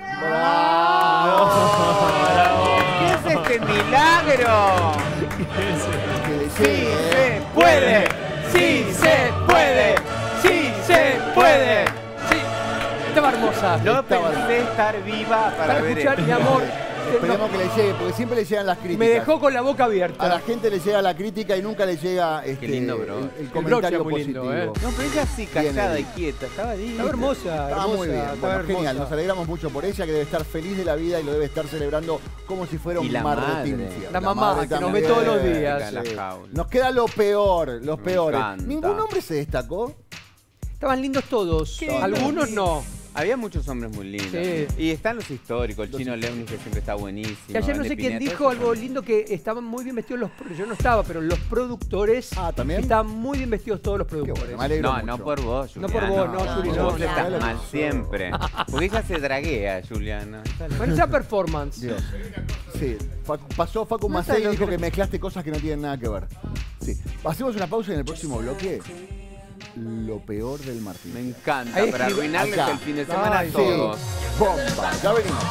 Speaker 2: ¿Qué es este milagro?
Speaker 1: Que le
Speaker 2: ¡Sí
Speaker 1: llegue, ¿eh?
Speaker 2: se puede! ¡Sí se puede!
Speaker 3: ¡Sí se puede! Sí. Estaba hermosa.
Speaker 2: No
Speaker 1: Estaba-
Speaker 2: pensé estar viva para,
Speaker 3: Para
Speaker 2: ver
Speaker 3: escuchar,
Speaker 2: esto.
Speaker 3: mi amor.
Speaker 1: Esperemos que le llegue, porque siempre le llegan las críticas.
Speaker 3: Me dejó con la boca
Speaker 1: A la
Speaker 3: abierta.
Speaker 1: gente le llega la crítica y nunca le llega este,
Speaker 2: lindo, bro.
Speaker 1: el, el
Speaker 3: El
Speaker 1: comentario
Speaker 3: broche muy
Speaker 1: positivo.
Speaker 3: lindo, ¿eh?
Speaker 2: No, pero ella así,
Speaker 1: Bien,
Speaker 2: callada y
Speaker 1: Edith.
Speaker 2: quieta. Estaba linda.
Speaker 3: Estaba hermosa,
Speaker 1: Está
Speaker 3: hermosa.
Speaker 1: muy bien,
Speaker 3: estaba
Speaker 1: bueno, genial,
Speaker 3: hermosa.
Speaker 1: nos alegramos mucho por ella, que debe estar feliz de la vida y lo debe estar celebrando como si fuera
Speaker 2: Y
Speaker 1: un
Speaker 2: la
Speaker 1: Martín
Speaker 2: madre.
Speaker 1: Fierro.
Speaker 3: La mamá,
Speaker 1: madre
Speaker 3: que nos
Speaker 1: también.
Speaker 3: ve todos los días.
Speaker 2: En la jaula.
Speaker 1: Nos queda lo peor, los
Speaker 2: Me
Speaker 1: peores.
Speaker 2: encanta.
Speaker 1: ¿Ningún hombre se destacó?
Speaker 3: Estaban lindos todos.
Speaker 2: Qué
Speaker 3: Algunos
Speaker 2: lindo.
Speaker 3: no.
Speaker 2: Había muchos hombres muy lindos.
Speaker 3: Sí.
Speaker 2: Y están los históricos, el chino Leonis que siempre está buenísimo.
Speaker 3: Que ayer no
Speaker 2: Vale
Speaker 3: sé quién
Speaker 2: Pineta,
Speaker 3: dijo
Speaker 2: esos
Speaker 3: algo
Speaker 2: son-
Speaker 3: lindo que estaban muy bien vestidos los pro- yo no estaba, pero los productores
Speaker 1: Ah, ¿también?
Speaker 3: estaban muy bien vestidos todos los
Speaker 1: Qué
Speaker 3: productores.
Speaker 1: bueno, me alegro
Speaker 2: No,
Speaker 1: mucho.
Speaker 2: no por vos,
Speaker 3: No
Speaker 2: Juliana.
Speaker 3: por vos, no,
Speaker 4: Juli,
Speaker 2: Vos
Speaker 4: no,
Speaker 2: estás
Speaker 4: claro.
Speaker 2: mal siempre. Porque ella se draguea, Juliana.
Speaker 3: Bueno, esa performance.
Speaker 1: Dios. Sí, Facu- pasó Facu
Speaker 3: No
Speaker 1: Macei
Speaker 3: sé
Speaker 1: y
Speaker 3: lo
Speaker 1: dijo
Speaker 3: que-
Speaker 1: que mezclaste cosas que no tienen nada que ver. Sí. Hacemos una pausa y en el próximo bloque. Lo peor del Martín.
Speaker 2: Me encanta,
Speaker 3: Ahí
Speaker 2: para
Speaker 3: escribe-
Speaker 2: arruinarles
Speaker 1: acá.
Speaker 2: el fin de semana
Speaker 3: Ay,
Speaker 2: a
Speaker 3: sí.
Speaker 2: todos.
Speaker 1: Bomba. Ya venimos.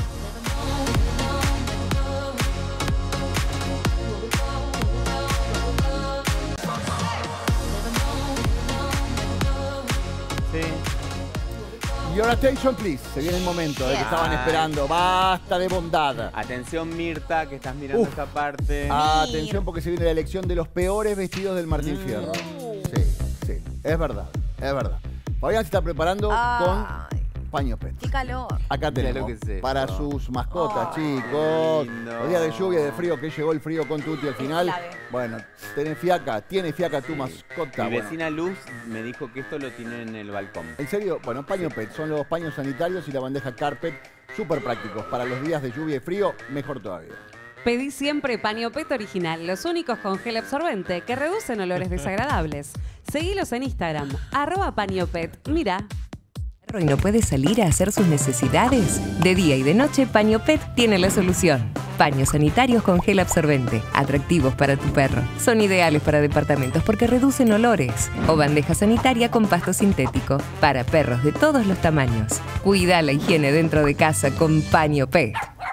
Speaker 2: Sí.
Speaker 1: Your attention, please. Se viene el momento de que estaban
Speaker 2: Ay.
Speaker 1: esperando. Basta de bondad.
Speaker 2: Atención, Mirta, que estás mirando
Speaker 1: Uf.
Speaker 2: esta parte.
Speaker 1: Atención porque se viene la elección de los peores vestidos del Martín
Speaker 2: Mm.
Speaker 1: Fierro. Sí, sí. Es verdad, es verdad. Fabián se está preparando
Speaker 4: Ay,
Speaker 1: con paño pet.
Speaker 4: qué calor.
Speaker 1: Acá
Speaker 2: Mira
Speaker 1: tenemos
Speaker 2: lo que es esto.
Speaker 1: para sus mascotas,
Speaker 4: Ay,
Speaker 1: chicos.
Speaker 2: lindo.
Speaker 1: Los días de lluvia y de frío, que llegó el frío con Tuti al final.
Speaker 4: clave.
Speaker 1: Bueno, tenés fiaca, tiene fiaca tu mascota.
Speaker 2: Mi
Speaker 1: Bueno,
Speaker 2: vecina Luz me dijo que esto lo tiene en el balcón.
Speaker 1: en serio, bueno, paño pet, son los paños sanitarios y la bandeja carpet. súper prácticos. Para los días de lluvia y frío, mejor todavía.
Speaker 6: Pedí siempre Paño Pet original, los únicos con gel absorbente que reducen olores desagradables. Seguilos en Instagram, arroba Paño Pet. Mira.
Speaker 11: ¿Y no puede salir a hacer sus necesidades? De día y de noche, Paño Pet tiene la solución. Paños sanitarios con gel absorbente, atractivos para tu perro. Son ideales para departamentos porque reducen olores. O bandeja sanitaria con pasto sintético, para perros de todos los tamaños. Cuida la higiene dentro de casa con Paño Pet.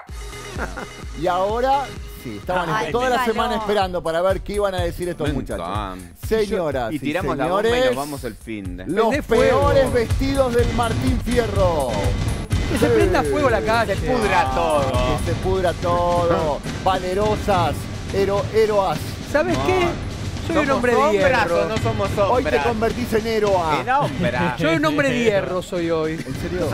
Speaker 1: Y ahora, sí, estaban
Speaker 4: Ay,
Speaker 1: toda la
Speaker 4: calor.
Speaker 1: semana esperando para ver qué iban a decir estos
Speaker 2: Me
Speaker 1: muchachos.
Speaker 2: encanta.
Speaker 1: Señoras
Speaker 2: Y
Speaker 1: y
Speaker 2: tiramos la
Speaker 1: señores,
Speaker 2: bomba y nos vamos al fin. de-
Speaker 1: los
Speaker 3: Prende fuego.
Speaker 1: peores vestidos del Martín Fierro.
Speaker 3: Que se prenda fuego la calle.
Speaker 2: Se pudra todo.
Speaker 1: Que se pudra todo. Valerosas, hero, héroas.
Speaker 3: ¿Sabes
Speaker 2: No.
Speaker 3: qué? Soy un
Speaker 2: ¿Somos
Speaker 3: hombre de
Speaker 2: sombras
Speaker 3: hierro.
Speaker 2: o no somos
Speaker 1: Hoy te
Speaker 2: sombras?
Speaker 1: convertís en héroa.
Speaker 2: En sombra.
Speaker 3: Soy un hombre de hierro, soy hoy.
Speaker 1: ¿En serio?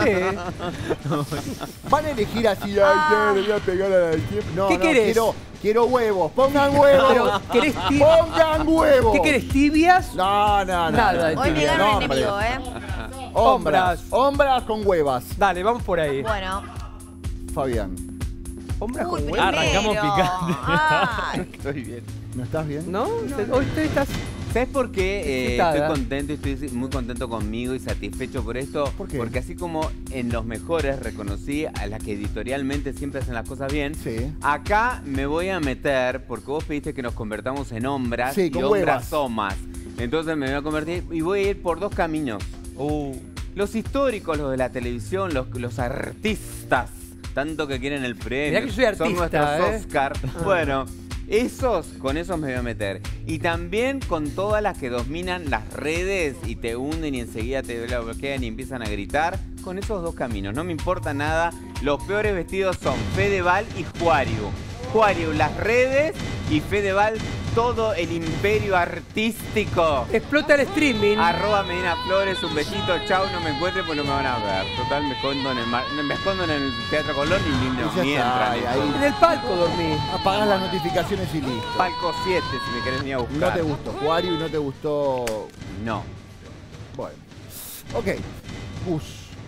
Speaker 3: Sí.
Speaker 1: Van a elegir así, ay, ya le voy a pegar al tiempo. No,
Speaker 3: ¿Qué
Speaker 1: no,
Speaker 3: querés?
Speaker 1: quiero, quiero huevos. Pongan huevos.
Speaker 3: Pero, ¿querés ti-
Speaker 1: Pongan huevos.
Speaker 3: ¿Qué querés, tibias?
Speaker 1: No, no, no.
Speaker 3: Nada de
Speaker 1: no.
Speaker 4: Hoy
Speaker 3: tibia.
Speaker 4: me gana
Speaker 1: No,
Speaker 4: un
Speaker 1: hombre.
Speaker 4: enemigo, ¿eh?
Speaker 1: Hombras. Hombras con huevas.
Speaker 3: Dale, vamos por ahí.
Speaker 4: Bueno.
Speaker 1: Fabián,
Speaker 3: Hombras
Speaker 4: Uy,
Speaker 3: con
Speaker 4: primero.
Speaker 3: huevos.
Speaker 5: Arrancamos picante.
Speaker 4: Ay.
Speaker 2: Estoy bien.
Speaker 1: ¿no estás bien?
Speaker 3: ¿No? Hoy tú estás...
Speaker 2: ¿Sabes por qué eh,
Speaker 3: Excitada.
Speaker 2: estoy contento y estoy muy contento conmigo y satisfecho por esto?
Speaker 1: ¿Por qué?
Speaker 2: Porque así como en Los Mejores reconocí a las que editorialmente siempre hacen las cosas bien,
Speaker 1: Sí.
Speaker 2: acá me voy a meter, porque vos pediste que nos convertamos en hombras
Speaker 1: Sí,
Speaker 2: y
Speaker 1: con
Speaker 2: hombras
Speaker 1: huevas.
Speaker 2: somas. Entonces me voy a convertir y voy a ir por dos caminos.
Speaker 5: Uh,
Speaker 2: Los históricos, los de la televisión, los, los artistas, tanto que quieren el premio.
Speaker 3: Mirá que soy
Speaker 2: Son
Speaker 3: artista,
Speaker 2: nuestros
Speaker 3: ¿eh?
Speaker 2: Oscar. Bueno, esos, con esos me voy a meter. Y también con todas las que dominan las redes y te hunden y enseguida te bloquean y empiezan a gritar. Con esos dos caminos, no me importa nada. Los peores vestidos son Fedeval y Juario. Juario, las redes, y Fedeval, todo el imperio artístico.
Speaker 3: Explota el streaming.
Speaker 2: Arroba Medina Flores, un besito, chau, no me encuentren pues no me van a ver. Total, me escondo en el, mar- me escondo en el Teatro Colón y ni,
Speaker 1: Y
Speaker 2: no,
Speaker 1: ya
Speaker 2: ni
Speaker 1: está,
Speaker 2: entran.
Speaker 1: y ahí-
Speaker 3: En el palco dormí.
Speaker 1: Apagás las notificaciones y listo.
Speaker 2: Palco siete, si me querés venir a buscar.
Speaker 1: No te gustó Juario y no te gustó...
Speaker 2: No.
Speaker 1: Bueno. Ok. Gus.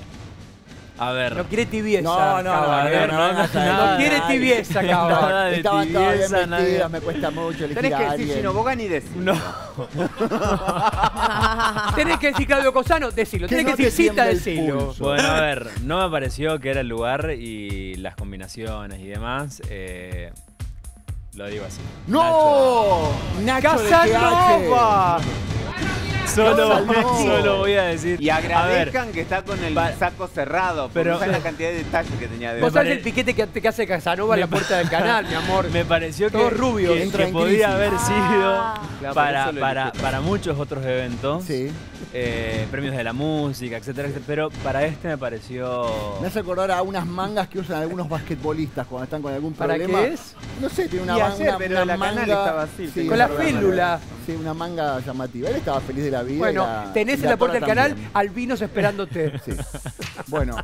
Speaker 5: a ver.
Speaker 3: No quiere tibieza.
Speaker 1: No, no, no,
Speaker 3: Cava,
Speaker 1: no,
Speaker 3: ¿eh?
Speaker 1: no, no, no,
Speaker 3: No
Speaker 1: no,
Speaker 3: quiere
Speaker 1: no,
Speaker 3: tibieza,
Speaker 5: Nada
Speaker 3: Cava.
Speaker 5: de
Speaker 1: Estaban todas bien
Speaker 5: tibieza, nadie.
Speaker 1: vestidas, me cuesta mucho elegir
Speaker 2: Tenés
Speaker 1: a
Speaker 2: que decir
Speaker 1: alguien.
Speaker 2: Chino Boga ni decir.
Speaker 5: No.
Speaker 3: Tenés que decir Claudio Cosano, decilo.
Speaker 1: Que
Speaker 3: Tenés
Speaker 1: no
Speaker 3: que
Speaker 1: te
Speaker 3: decir Cita,
Speaker 1: tiemble el
Speaker 3: decilo.
Speaker 1: pulso.
Speaker 5: Bueno, a ver, no me pareció que era el lugar y las combinaciones y demás. eh, lo digo así.
Speaker 1: ¡No! Nacho de
Speaker 3: ¡Casanova!
Speaker 5: Solo,
Speaker 1: Casanova.
Speaker 5: solo voy a decir.
Speaker 2: Y
Speaker 5: a ver,
Speaker 2: agradezcan que está con el
Speaker 5: Pa-
Speaker 2: saco cerrado. Pero
Speaker 5: pero-
Speaker 2: no la cantidad de detalles que tenía de
Speaker 3: Vos sabés
Speaker 5: pare-
Speaker 3: el piquete que, que hace Casanova en la puerta del canal, mi amor.
Speaker 5: me pareció que,
Speaker 3: Todos rubios.
Speaker 5: que-
Speaker 1: Entra
Speaker 5: que
Speaker 1: en
Speaker 5: podía
Speaker 1: crisis.
Speaker 5: haber sido
Speaker 4: Ah.
Speaker 2: Claro, por
Speaker 5: para,
Speaker 2: eso lo
Speaker 5: para,
Speaker 2: eligió.
Speaker 5: para muchos otros eventos,
Speaker 1: Sí.
Speaker 5: eh, premios de la música, etcétera, etcétera, pero para este me pareció...
Speaker 1: Me hace acordar a unas mangas que usan algunos basquetbolistas cuando están con algún
Speaker 3: ¿Para
Speaker 1: problema.
Speaker 3: qué es?
Speaker 1: No sé, tiene una,
Speaker 2: Y
Speaker 1: man-
Speaker 2: ayer,
Speaker 1: una-
Speaker 2: pero
Speaker 1: una
Speaker 2: la
Speaker 1: manga.
Speaker 2: canal estaba así,
Speaker 1: Sí,
Speaker 3: Con la
Speaker 1: es verdad.
Speaker 3: félula.
Speaker 1: Sí, una manga llamativa. Él estaba feliz de la vida.
Speaker 3: Bueno,
Speaker 1: y la-
Speaker 3: tenés
Speaker 1: y
Speaker 3: en la puerta del
Speaker 1: Tora
Speaker 3: canal
Speaker 1: también.
Speaker 3: albinos esperándote.
Speaker 1: Sí. Bueno.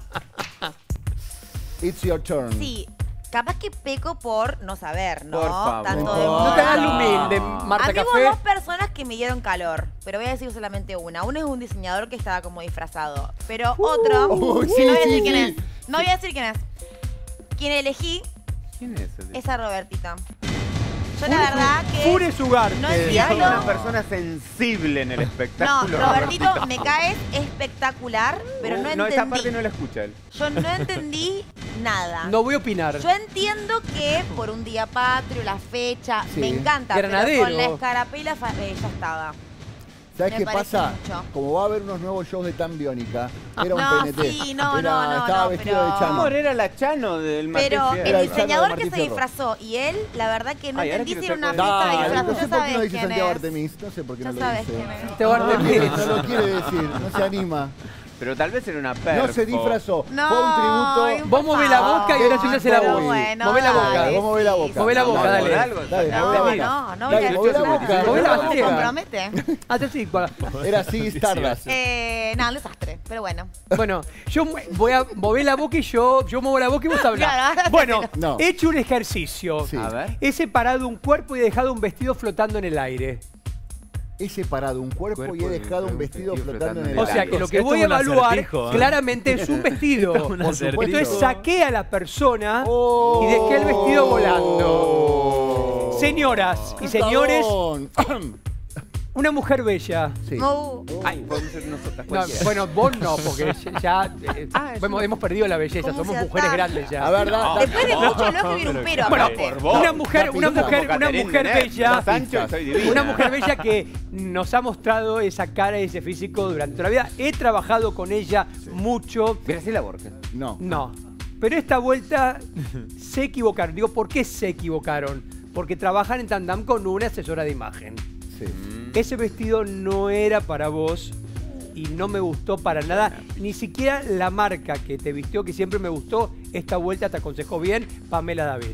Speaker 1: It's your turn.
Speaker 4: Sí, capaz que peco por no saber, ¿no?
Speaker 2: Por favor.
Speaker 4: Tanto de
Speaker 1: No
Speaker 3: No te hagas
Speaker 4: moda.
Speaker 3: lo humilde,
Speaker 4: A
Speaker 3: Marta
Speaker 4: mí hubo
Speaker 3: Café.
Speaker 4: dos personas que me dieron calor, pero voy a decir solamente una. Uno es un diseñador que estaba como disfrazado, pero otro,
Speaker 1: Uy,
Speaker 4: no
Speaker 1: sí,
Speaker 4: voy a
Speaker 1: sí,
Speaker 4: decir quién
Speaker 1: sí.
Speaker 4: es. No voy a decir quién es. Quien elegí
Speaker 2: ¿Quién es ese?
Speaker 4: es a Robertita. Yo la verdad que
Speaker 3: Fure Sugarte.
Speaker 4: no
Speaker 2: Y hay
Speaker 4: entiendo.
Speaker 2: una persona sensible en el
Speaker 4: No,
Speaker 2: espectáculo.
Speaker 4: Robertito me caes espectacular, pero no
Speaker 2: No, esa
Speaker 4: entendí.
Speaker 2: parte no la escucha él.
Speaker 4: Yo no entendí nada.
Speaker 3: No voy a opinar.
Speaker 4: Yo entiendo que por un día patrio, la fecha,
Speaker 1: Sí.
Speaker 4: me encanta,
Speaker 3: Granadero.
Speaker 4: pero con la escarapela fa- eh, ya estaba.
Speaker 1: ¿Sabes
Speaker 4: Me
Speaker 1: qué
Speaker 4: parece
Speaker 1: pasa?
Speaker 4: mucho.
Speaker 1: Como va a haber unos nuevos shows de Tan Biónica, era un
Speaker 4: No,
Speaker 1: P N T.
Speaker 4: sí, no,
Speaker 1: Era-
Speaker 4: no, no,
Speaker 1: Estaba
Speaker 4: no,
Speaker 1: vestido
Speaker 4: pero-
Speaker 1: de Chano.
Speaker 2: Amor, era la Chano del Martín
Speaker 4: Pero
Speaker 2: Fierro.
Speaker 1: Era
Speaker 4: el
Speaker 1: el Chano de
Speaker 4: diseñador que
Speaker 1: Martín
Speaker 4: se
Speaker 1: Fierro.
Speaker 4: disfrazó y él, la verdad que no
Speaker 2: Ay, ahora
Speaker 4: entendí si
Speaker 2: quiero
Speaker 4: era una
Speaker 2: ser
Speaker 4: fiesta de
Speaker 1: Dale,
Speaker 4: disfraces.
Speaker 1: no sé
Speaker 4: Ya
Speaker 1: por qué no
Speaker 4: sabes
Speaker 1: dice
Speaker 4: quién
Speaker 1: Santiago
Speaker 4: es.
Speaker 1: Artemis. No sé por qué
Speaker 4: Ya
Speaker 1: no lo
Speaker 4: sabes
Speaker 1: dice.
Speaker 4: quién es.
Speaker 3: Santiago
Speaker 1: No lo
Speaker 3: Artemis.
Speaker 1: quiere, no lo quiere decir, no se anima.
Speaker 2: Pero tal vez era una perfo.
Speaker 1: No se disfrazó.
Speaker 4: No,
Speaker 1: Fue un tributo.
Speaker 4: ay,
Speaker 3: Vos movés la boca y ahora sí se hace la
Speaker 1: David
Speaker 3: boca.
Speaker 1: Bowie.
Speaker 4: Bueno,
Speaker 3: Movés la boca.
Speaker 4: dale,
Speaker 1: Vos movés la
Speaker 4: sí,
Speaker 1: boca.
Speaker 3: Movés la boca,
Speaker 2: No,
Speaker 3: dale.
Speaker 2: por algo.
Speaker 1: Dale,
Speaker 4: No,
Speaker 1: movés la boca.
Speaker 4: no, no voy
Speaker 1: Dale,
Speaker 4: a
Speaker 1: movés la
Speaker 4: decir.
Speaker 1: boca.
Speaker 3: Movés la
Speaker 4: ¿Cómo
Speaker 3: boca.
Speaker 4: compromete?
Speaker 3: Hace así. pa-
Speaker 1: Era así, Stardust.
Speaker 4: Eh, nada, un desastre, pero bueno.
Speaker 3: Bueno, yo mu- voy a mover la boca y yo, yo muevo la boca y vos hablás.
Speaker 4: Claro,
Speaker 3: Bueno,
Speaker 1: no.
Speaker 3: he hecho un ejercicio.
Speaker 1: Sí.
Speaker 2: A ver.
Speaker 3: He separado un cuerpo y he dejado un vestido flotando en el aire.
Speaker 1: He separado un cuerpo,
Speaker 2: Cuerpo
Speaker 1: y he
Speaker 2: y
Speaker 1: dejado un vestido flotando en el
Speaker 3: O sea,
Speaker 1: aire.
Speaker 3: que lo que
Speaker 5: Esto
Speaker 3: voy
Speaker 5: es
Speaker 3: a
Speaker 5: un
Speaker 3: evaluar
Speaker 5: acertijo, ¿eh?
Speaker 3: claramente es un vestido.
Speaker 5: Esto es un
Speaker 3: Por
Speaker 5: acertijo.
Speaker 3: supuesto, entonces saqué a la persona
Speaker 1: Oh.
Speaker 3: y dejé el vestido volando. Señoras y señores,
Speaker 1: Cabrón.
Speaker 3: una mujer bella.
Speaker 1: Sí.
Speaker 4: No.
Speaker 2: Ay, podemos ser nosotras
Speaker 3: No,
Speaker 2: cualquiera.
Speaker 3: bueno, vos no, porque ya eh,
Speaker 2: Ah, es
Speaker 3: hemos,
Speaker 2: una-
Speaker 3: hemos perdido la belleza,
Speaker 4: ¿Cómo
Speaker 3: somos
Speaker 4: se
Speaker 3: mujeres
Speaker 4: ataca?
Speaker 3: grandes ya.
Speaker 1: A ver, da- da-
Speaker 4: Después de
Speaker 1: no,
Speaker 4: mucho elogio viene un pero
Speaker 3: Bueno,
Speaker 4: aparte.
Speaker 2: por vos.
Speaker 3: una mujer,
Speaker 1: Da
Speaker 3: una
Speaker 1: pistas.
Speaker 3: mujer,
Speaker 2: Como
Speaker 3: una
Speaker 2: Catherine
Speaker 3: mujer
Speaker 2: Deneuve,
Speaker 3: bella,
Speaker 2: da Sancho y soy divina.
Speaker 3: una mujer bella que nos ha mostrado esa cara y ese físico durante toda la vida. He trabajado con ella mucho.
Speaker 2: Graciela Borges.
Speaker 1: No.
Speaker 3: No, pero esta vuelta se equivocaron. Digo, ¿por qué se equivocaron? Porque trabajan en tandem con una asesora de imagen.
Speaker 1: Sí.
Speaker 3: Ese vestido no era para vos y no me gustó para nada. Ni siquiera la marca que te vistió, que siempre me gustó, esta vuelta te aconsejó bien, Pamela David.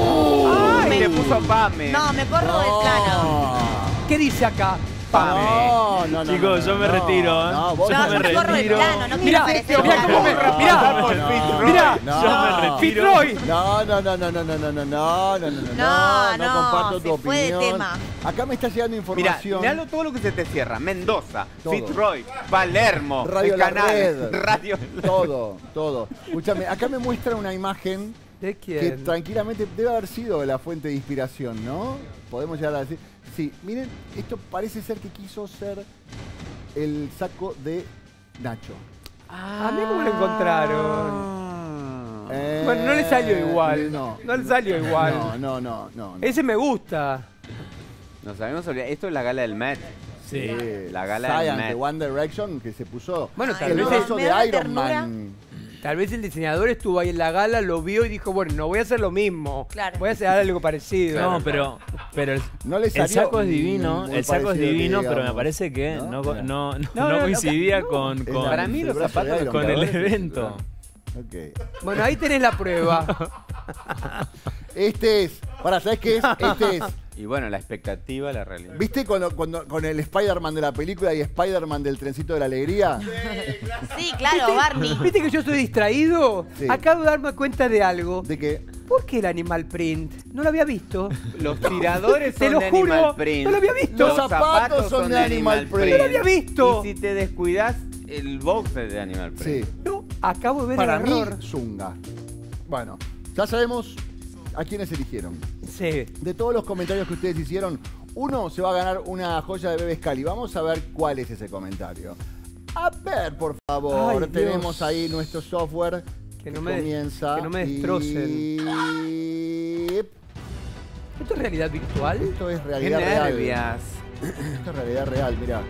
Speaker 2: ¡Ay!
Speaker 4: me-
Speaker 2: Le puso a Pame.
Speaker 4: No, me corro del plano.
Speaker 3: ¿Qué dice acá?
Speaker 2: Pame.
Speaker 1: No, no, no.
Speaker 5: Chicos,
Speaker 1: no,
Speaker 5: yo me
Speaker 1: no,
Speaker 5: retiro, ¿eh?
Speaker 1: No, vos
Speaker 5: Yo
Speaker 4: No,
Speaker 5: me
Speaker 4: yo me corro del
Speaker 5: retiro.
Speaker 4: plano, no quiero
Speaker 3: Mirá,
Speaker 4: aparecer
Speaker 3: mirá
Speaker 4: en
Speaker 3: cómo me...
Speaker 4: plano.
Speaker 3: Mirá,
Speaker 2: por
Speaker 1: no,
Speaker 2: Fitzroy.
Speaker 3: mirá.
Speaker 1: No,
Speaker 5: Yo me retiro.
Speaker 3: Fitzroy.
Speaker 1: No, no, no, no, no, no, no, no, no, no, no, no,
Speaker 4: No,
Speaker 1: no,
Speaker 4: no,
Speaker 1: comparto tu
Speaker 4: se fue de
Speaker 1: opinión.
Speaker 4: tema.
Speaker 1: Acá me está llegando
Speaker 2: Mira,
Speaker 1: información.
Speaker 2: miralo todo lo que se te cierra. Mendoza,
Speaker 1: Todo.
Speaker 2: Fitzroy, Palermo,
Speaker 1: Radio
Speaker 2: el
Speaker 1: La
Speaker 2: canal,
Speaker 1: Red.
Speaker 2: Radio.
Speaker 1: Todo, todo. Escúchame, acá me muestra una imagen
Speaker 3: ¿De
Speaker 1: que
Speaker 3: quién?
Speaker 1: tranquilamente debe haber sido la fuente de inspiración, ¿no? Podemos llegar a decir. Sí, miren, esto parece ser que quiso ser el saco de Nacho.
Speaker 3: A mí cómo lo encontraron.
Speaker 1: Eh,
Speaker 3: Bueno, no le salió igual.
Speaker 1: No.
Speaker 3: No le salió igual.
Speaker 1: No, no, no, no. no.
Speaker 3: Ese me gusta.
Speaker 2: Nos habíamos olvidado. Esto es la gala del Met.
Speaker 5: Sí.
Speaker 2: La gala del
Speaker 1: Science de
Speaker 2: Met.
Speaker 1: One Direction que se puso
Speaker 3: Bueno,
Speaker 4: Ay,
Speaker 3: tal
Speaker 1: el
Speaker 3: vez,
Speaker 4: no,
Speaker 3: el,
Speaker 1: beso
Speaker 4: me
Speaker 1: de
Speaker 4: da
Speaker 1: Iron
Speaker 4: ternura.
Speaker 1: Man.
Speaker 3: tal vez el diseñador estuvo ahí en la gala, lo vio y dijo, bueno, no voy a hacer lo mismo.
Speaker 4: Claro.
Speaker 3: Voy a hacer algo parecido.
Speaker 5: No, pero, pero el,
Speaker 1: No le
Speaker 5: el
Speaker 1: salió
Speaker 5: saco es divino,
Speaker 1: muy
Speaker 5: el saco es
Speaker 1: parecido que
Speaker 5: divino, pero me
Speaker 1: digamos.
Speaker 5: parece que
Speaker 1: ¿No?
Speaker 5: no,
Speaker 1: Mira.
Speaker 5: no, no,
Speaker 3: No,
Speaker 5: no
Speaker 3: no,
Speaker 5: coincidía
Speaker 3: no.
Speaker 5: con,
Speaker 1: Es
Speaker 5: con,
Speaker 1: la-
Speaker 2: Para mí
Speaker 1: el
Speaker 2: los
Speaker 1: brazo de
Speaker 2: zapatos
Speaker 1: Iron
Speaker 5: con
Speaker 1: Man.
Speaker 5: el evento.
Speaker 1: Ok.
Speaker 3: Bueno, ahí tenés la prueba.
Speaker 1: Este es, para, ¿sabes qué es? Este es.
Speaker 2: Y bueno, la expectativa, la realidad.
Speaker 1: ¿Viste cuando, cuando con el Spider-Man de la película y Spider-Man del trencito de la alegría?
Speaker 4: Sí, claro, Barney.
Speaker 3: ¿Viste que yo estoy distraído?
Speaker 1: Sí.
Speaker 3: Acabo de darme cuenta de algo.
Speaker 1: De que
Speaker 3: ¿Por qué el animal print? No lo había visto.
Speaker 2: Los tiradores
Speaker 3: Te
Speaker 2: son
Speaker 3: lo
Speaker 2: de
Speaker 3: juro,
Speaker 2: Animal Print.
Speaker 3: no lo había visto.
Speaker 1: Los zapatos son de Animal Print.
Speaker 3: No lo había visto.
Speaker 2: Y si te descuidas, el box es de Animal Print.
Speaker 1: sí,
Speaker 3: No, acabo de ver
Speaker 1: para
Speaker 3: el
Speaker 1: mí,
Speaker 3: error.
Speaker 1: Zunga. Bueno, ya sabemos a quiénes eligieron.
Speaker 3: Sí.
Speaker 1: De todos los comentarios que ustedes hicieron, uno se va a ganar una joya de Bebe Scali. Vamos a ver cuál es ese comentario. A ver, por favor,
Speaker 3: Ay, Dios.
Speaker 1: tenemos ahí nuestro software
Speaker 3: Que
Speaker 1: que,
Speaker 3: no me des-
Speaker 1: comienza.
Speaker 3: que no me destrocen.
Speaker 1: Y...
Speaker 3: ¿Esto es realidad virtual?
Speaker 1: Esto es
Speaker 2: Qué
Speaker 1: realidad real.
Speaker 2: nervias.
Speaker 1: Esto es realidad real, mirá.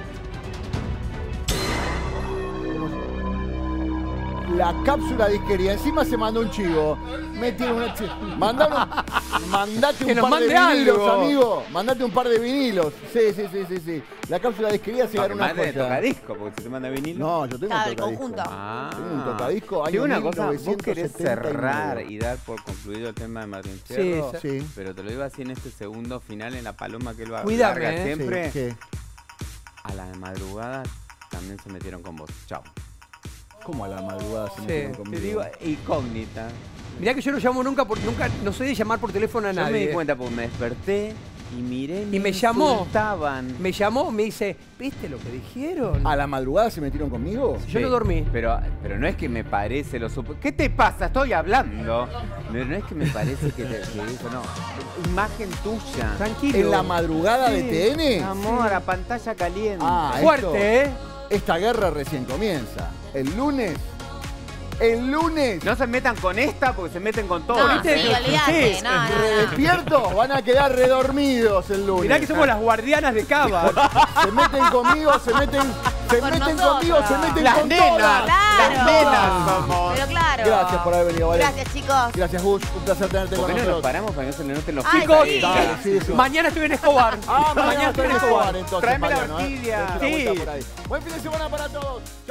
Speaker 1: La cápsula disquería. Encima se mandó un chivo. Me tiene una chi- Mandaron- Mandate
Speaker 3: Que
Speaker 1: un
Speaker 3: nos
Speaker 1: par de
Speaker 3: mande
Speaker 1: vinilos,
Speaker 3: algo.
Speaker 1: amigo. Mandate un par de vinilos. Sí, sí, sí, sí, sí. La cápsula disquería se
Speaker 2: No,
Speaker 1: ganó
Speaker 2: que
Speaker 1: una
Speaker 2: mande de
Speaker 1: joya.
Speaker 2: tocadisco, porque si te manda vinilo.
Speaker 1: No, yo tengo
Speaker 4: Claro,
Speaker 1: un
Speaker 4: el
Speaker 1: tocadisco.
Speaker 4: conjunto.
Speaker 2: Ah.
Speaker 1: Tengo un tocadisco,
Speaker 2: Digo
Speaker 1: año
Speaker 2: una cosa, vos querés
Speaker 1: mil novecientos setenta y nueve.
Speaker 2: cerrar y dar por concluido el tema de Martín Fierro,
Speaker 1: Sí, sí.
Speaker 2: pero te lo digo así en este segundo final en la paloma que él va a
Speaker 3: Cuídame,
Speaker 2: larga
Speaker 3: ¿eh?
Speaker 2: siempre.
Speaker 1: Sí, ¿qué?
Speaker 2: A la madrugada también se metieron con vos. Chao.
Speaker 1: ¿Cómo a la madrugada se
Speaker 3: Sí,
Speaker 1: metieron
Speaker 2: Te
Speaker 1: conmigo?
Speaker 2: digo, incógnita.
Speaker 3: Mirá que yo no llamo nunca, porque nunca, no soy de llamar por teléfono a
Speaker 2: Yo me
Speaker 3: nadie.
Speaker 2: di cuenta porque me desperté y miré
Speaker 3: Y me llamó.
Speaker 2: insultaban.
Speaker 3: Me llamó, me dice, ¿viste lo que dijeron?
Speaker 1: ¿A la madrugada se metieron conmigo?
Speaker 3: Yo
Speaker 2: Sí,
Speaker 3: no dormí.
Speaker 2: Pero, pero no es que me parece lo supo. ¿Qué te pasa? Estoy hablando. No, no es que me parece que, te, que eso, no. Imagen tuya.
Speaker 3: Tranquilo.
Speaker 1: ¿En la madrugada de
Speaker 2: Sí,
Speaker 1: T N?
Speaker 2: Amor, a pantalla caliente.
Speaker 1: Ah,
Speaker 3: Fuerte,
Speaker 1: esto-
Speaker 3: ¿eh?
Speaker 1: Esta guerra recién comienza. El lunes. El lunes.
Speaker 2: No se metan con esta porque se meten con todo.
Speaker 4: No, sí,
Speaker 3: ¿viste?
Speaker 4: olvídate.
Speaker 3: Sí.
Speaker 4: No, no, no.
Speaker 1: Despiertos, van a quedar redormidos el lunes.
Speaker 3: Mirá que somos las guardianas de Cava.
Speaker 1: Se meten conmigo, se meten, se
Speaker 4: Con
Speaker 1: meten
Speaker 4: nosotras.
Speaker 1: conmigo, se meten
Speaker 2: Las
Speaker 1: con
Speaker 2: nenas.
Speaker 1: todas.
Speaker 4: Claro.
Speaker 2: Las nenas somos.
Speaker 4: Pero claro.
Speaker 1: Gracias por haber venido, Vale.
Speaker 4: Gracias, chicos.
Speaker 1: Gracias, Gus. Un placer tenerte
Speaker 2: ¿Por
Speaker 1: con
Speaker 2: qué no nos
Speaker 1: nosotros.
Speaker 2: paramos para que no se le noten los
Speaker 4: Ay,
Speaker 3: Chicos,
Speaker 4: sí.
Speaker 1: Dale, sí, sí.
Speaker 3: mañana estoy en Escobar.
Speaker 1: Ah, mañana
Speaker 3: estoy en
Speaker 1: estoy en
Speaker 3: Escobar.
Speaker 1: Escobar, entonces,
Speaker 2: Tráeme la
Speaker 1: Mariano, ¿eh?
Speaker 2: orquídea.
Speaker 1: Date una vuelta
Speaker 3: Sí.
Speaker 1: por ahí. Buen fin de semana para todos.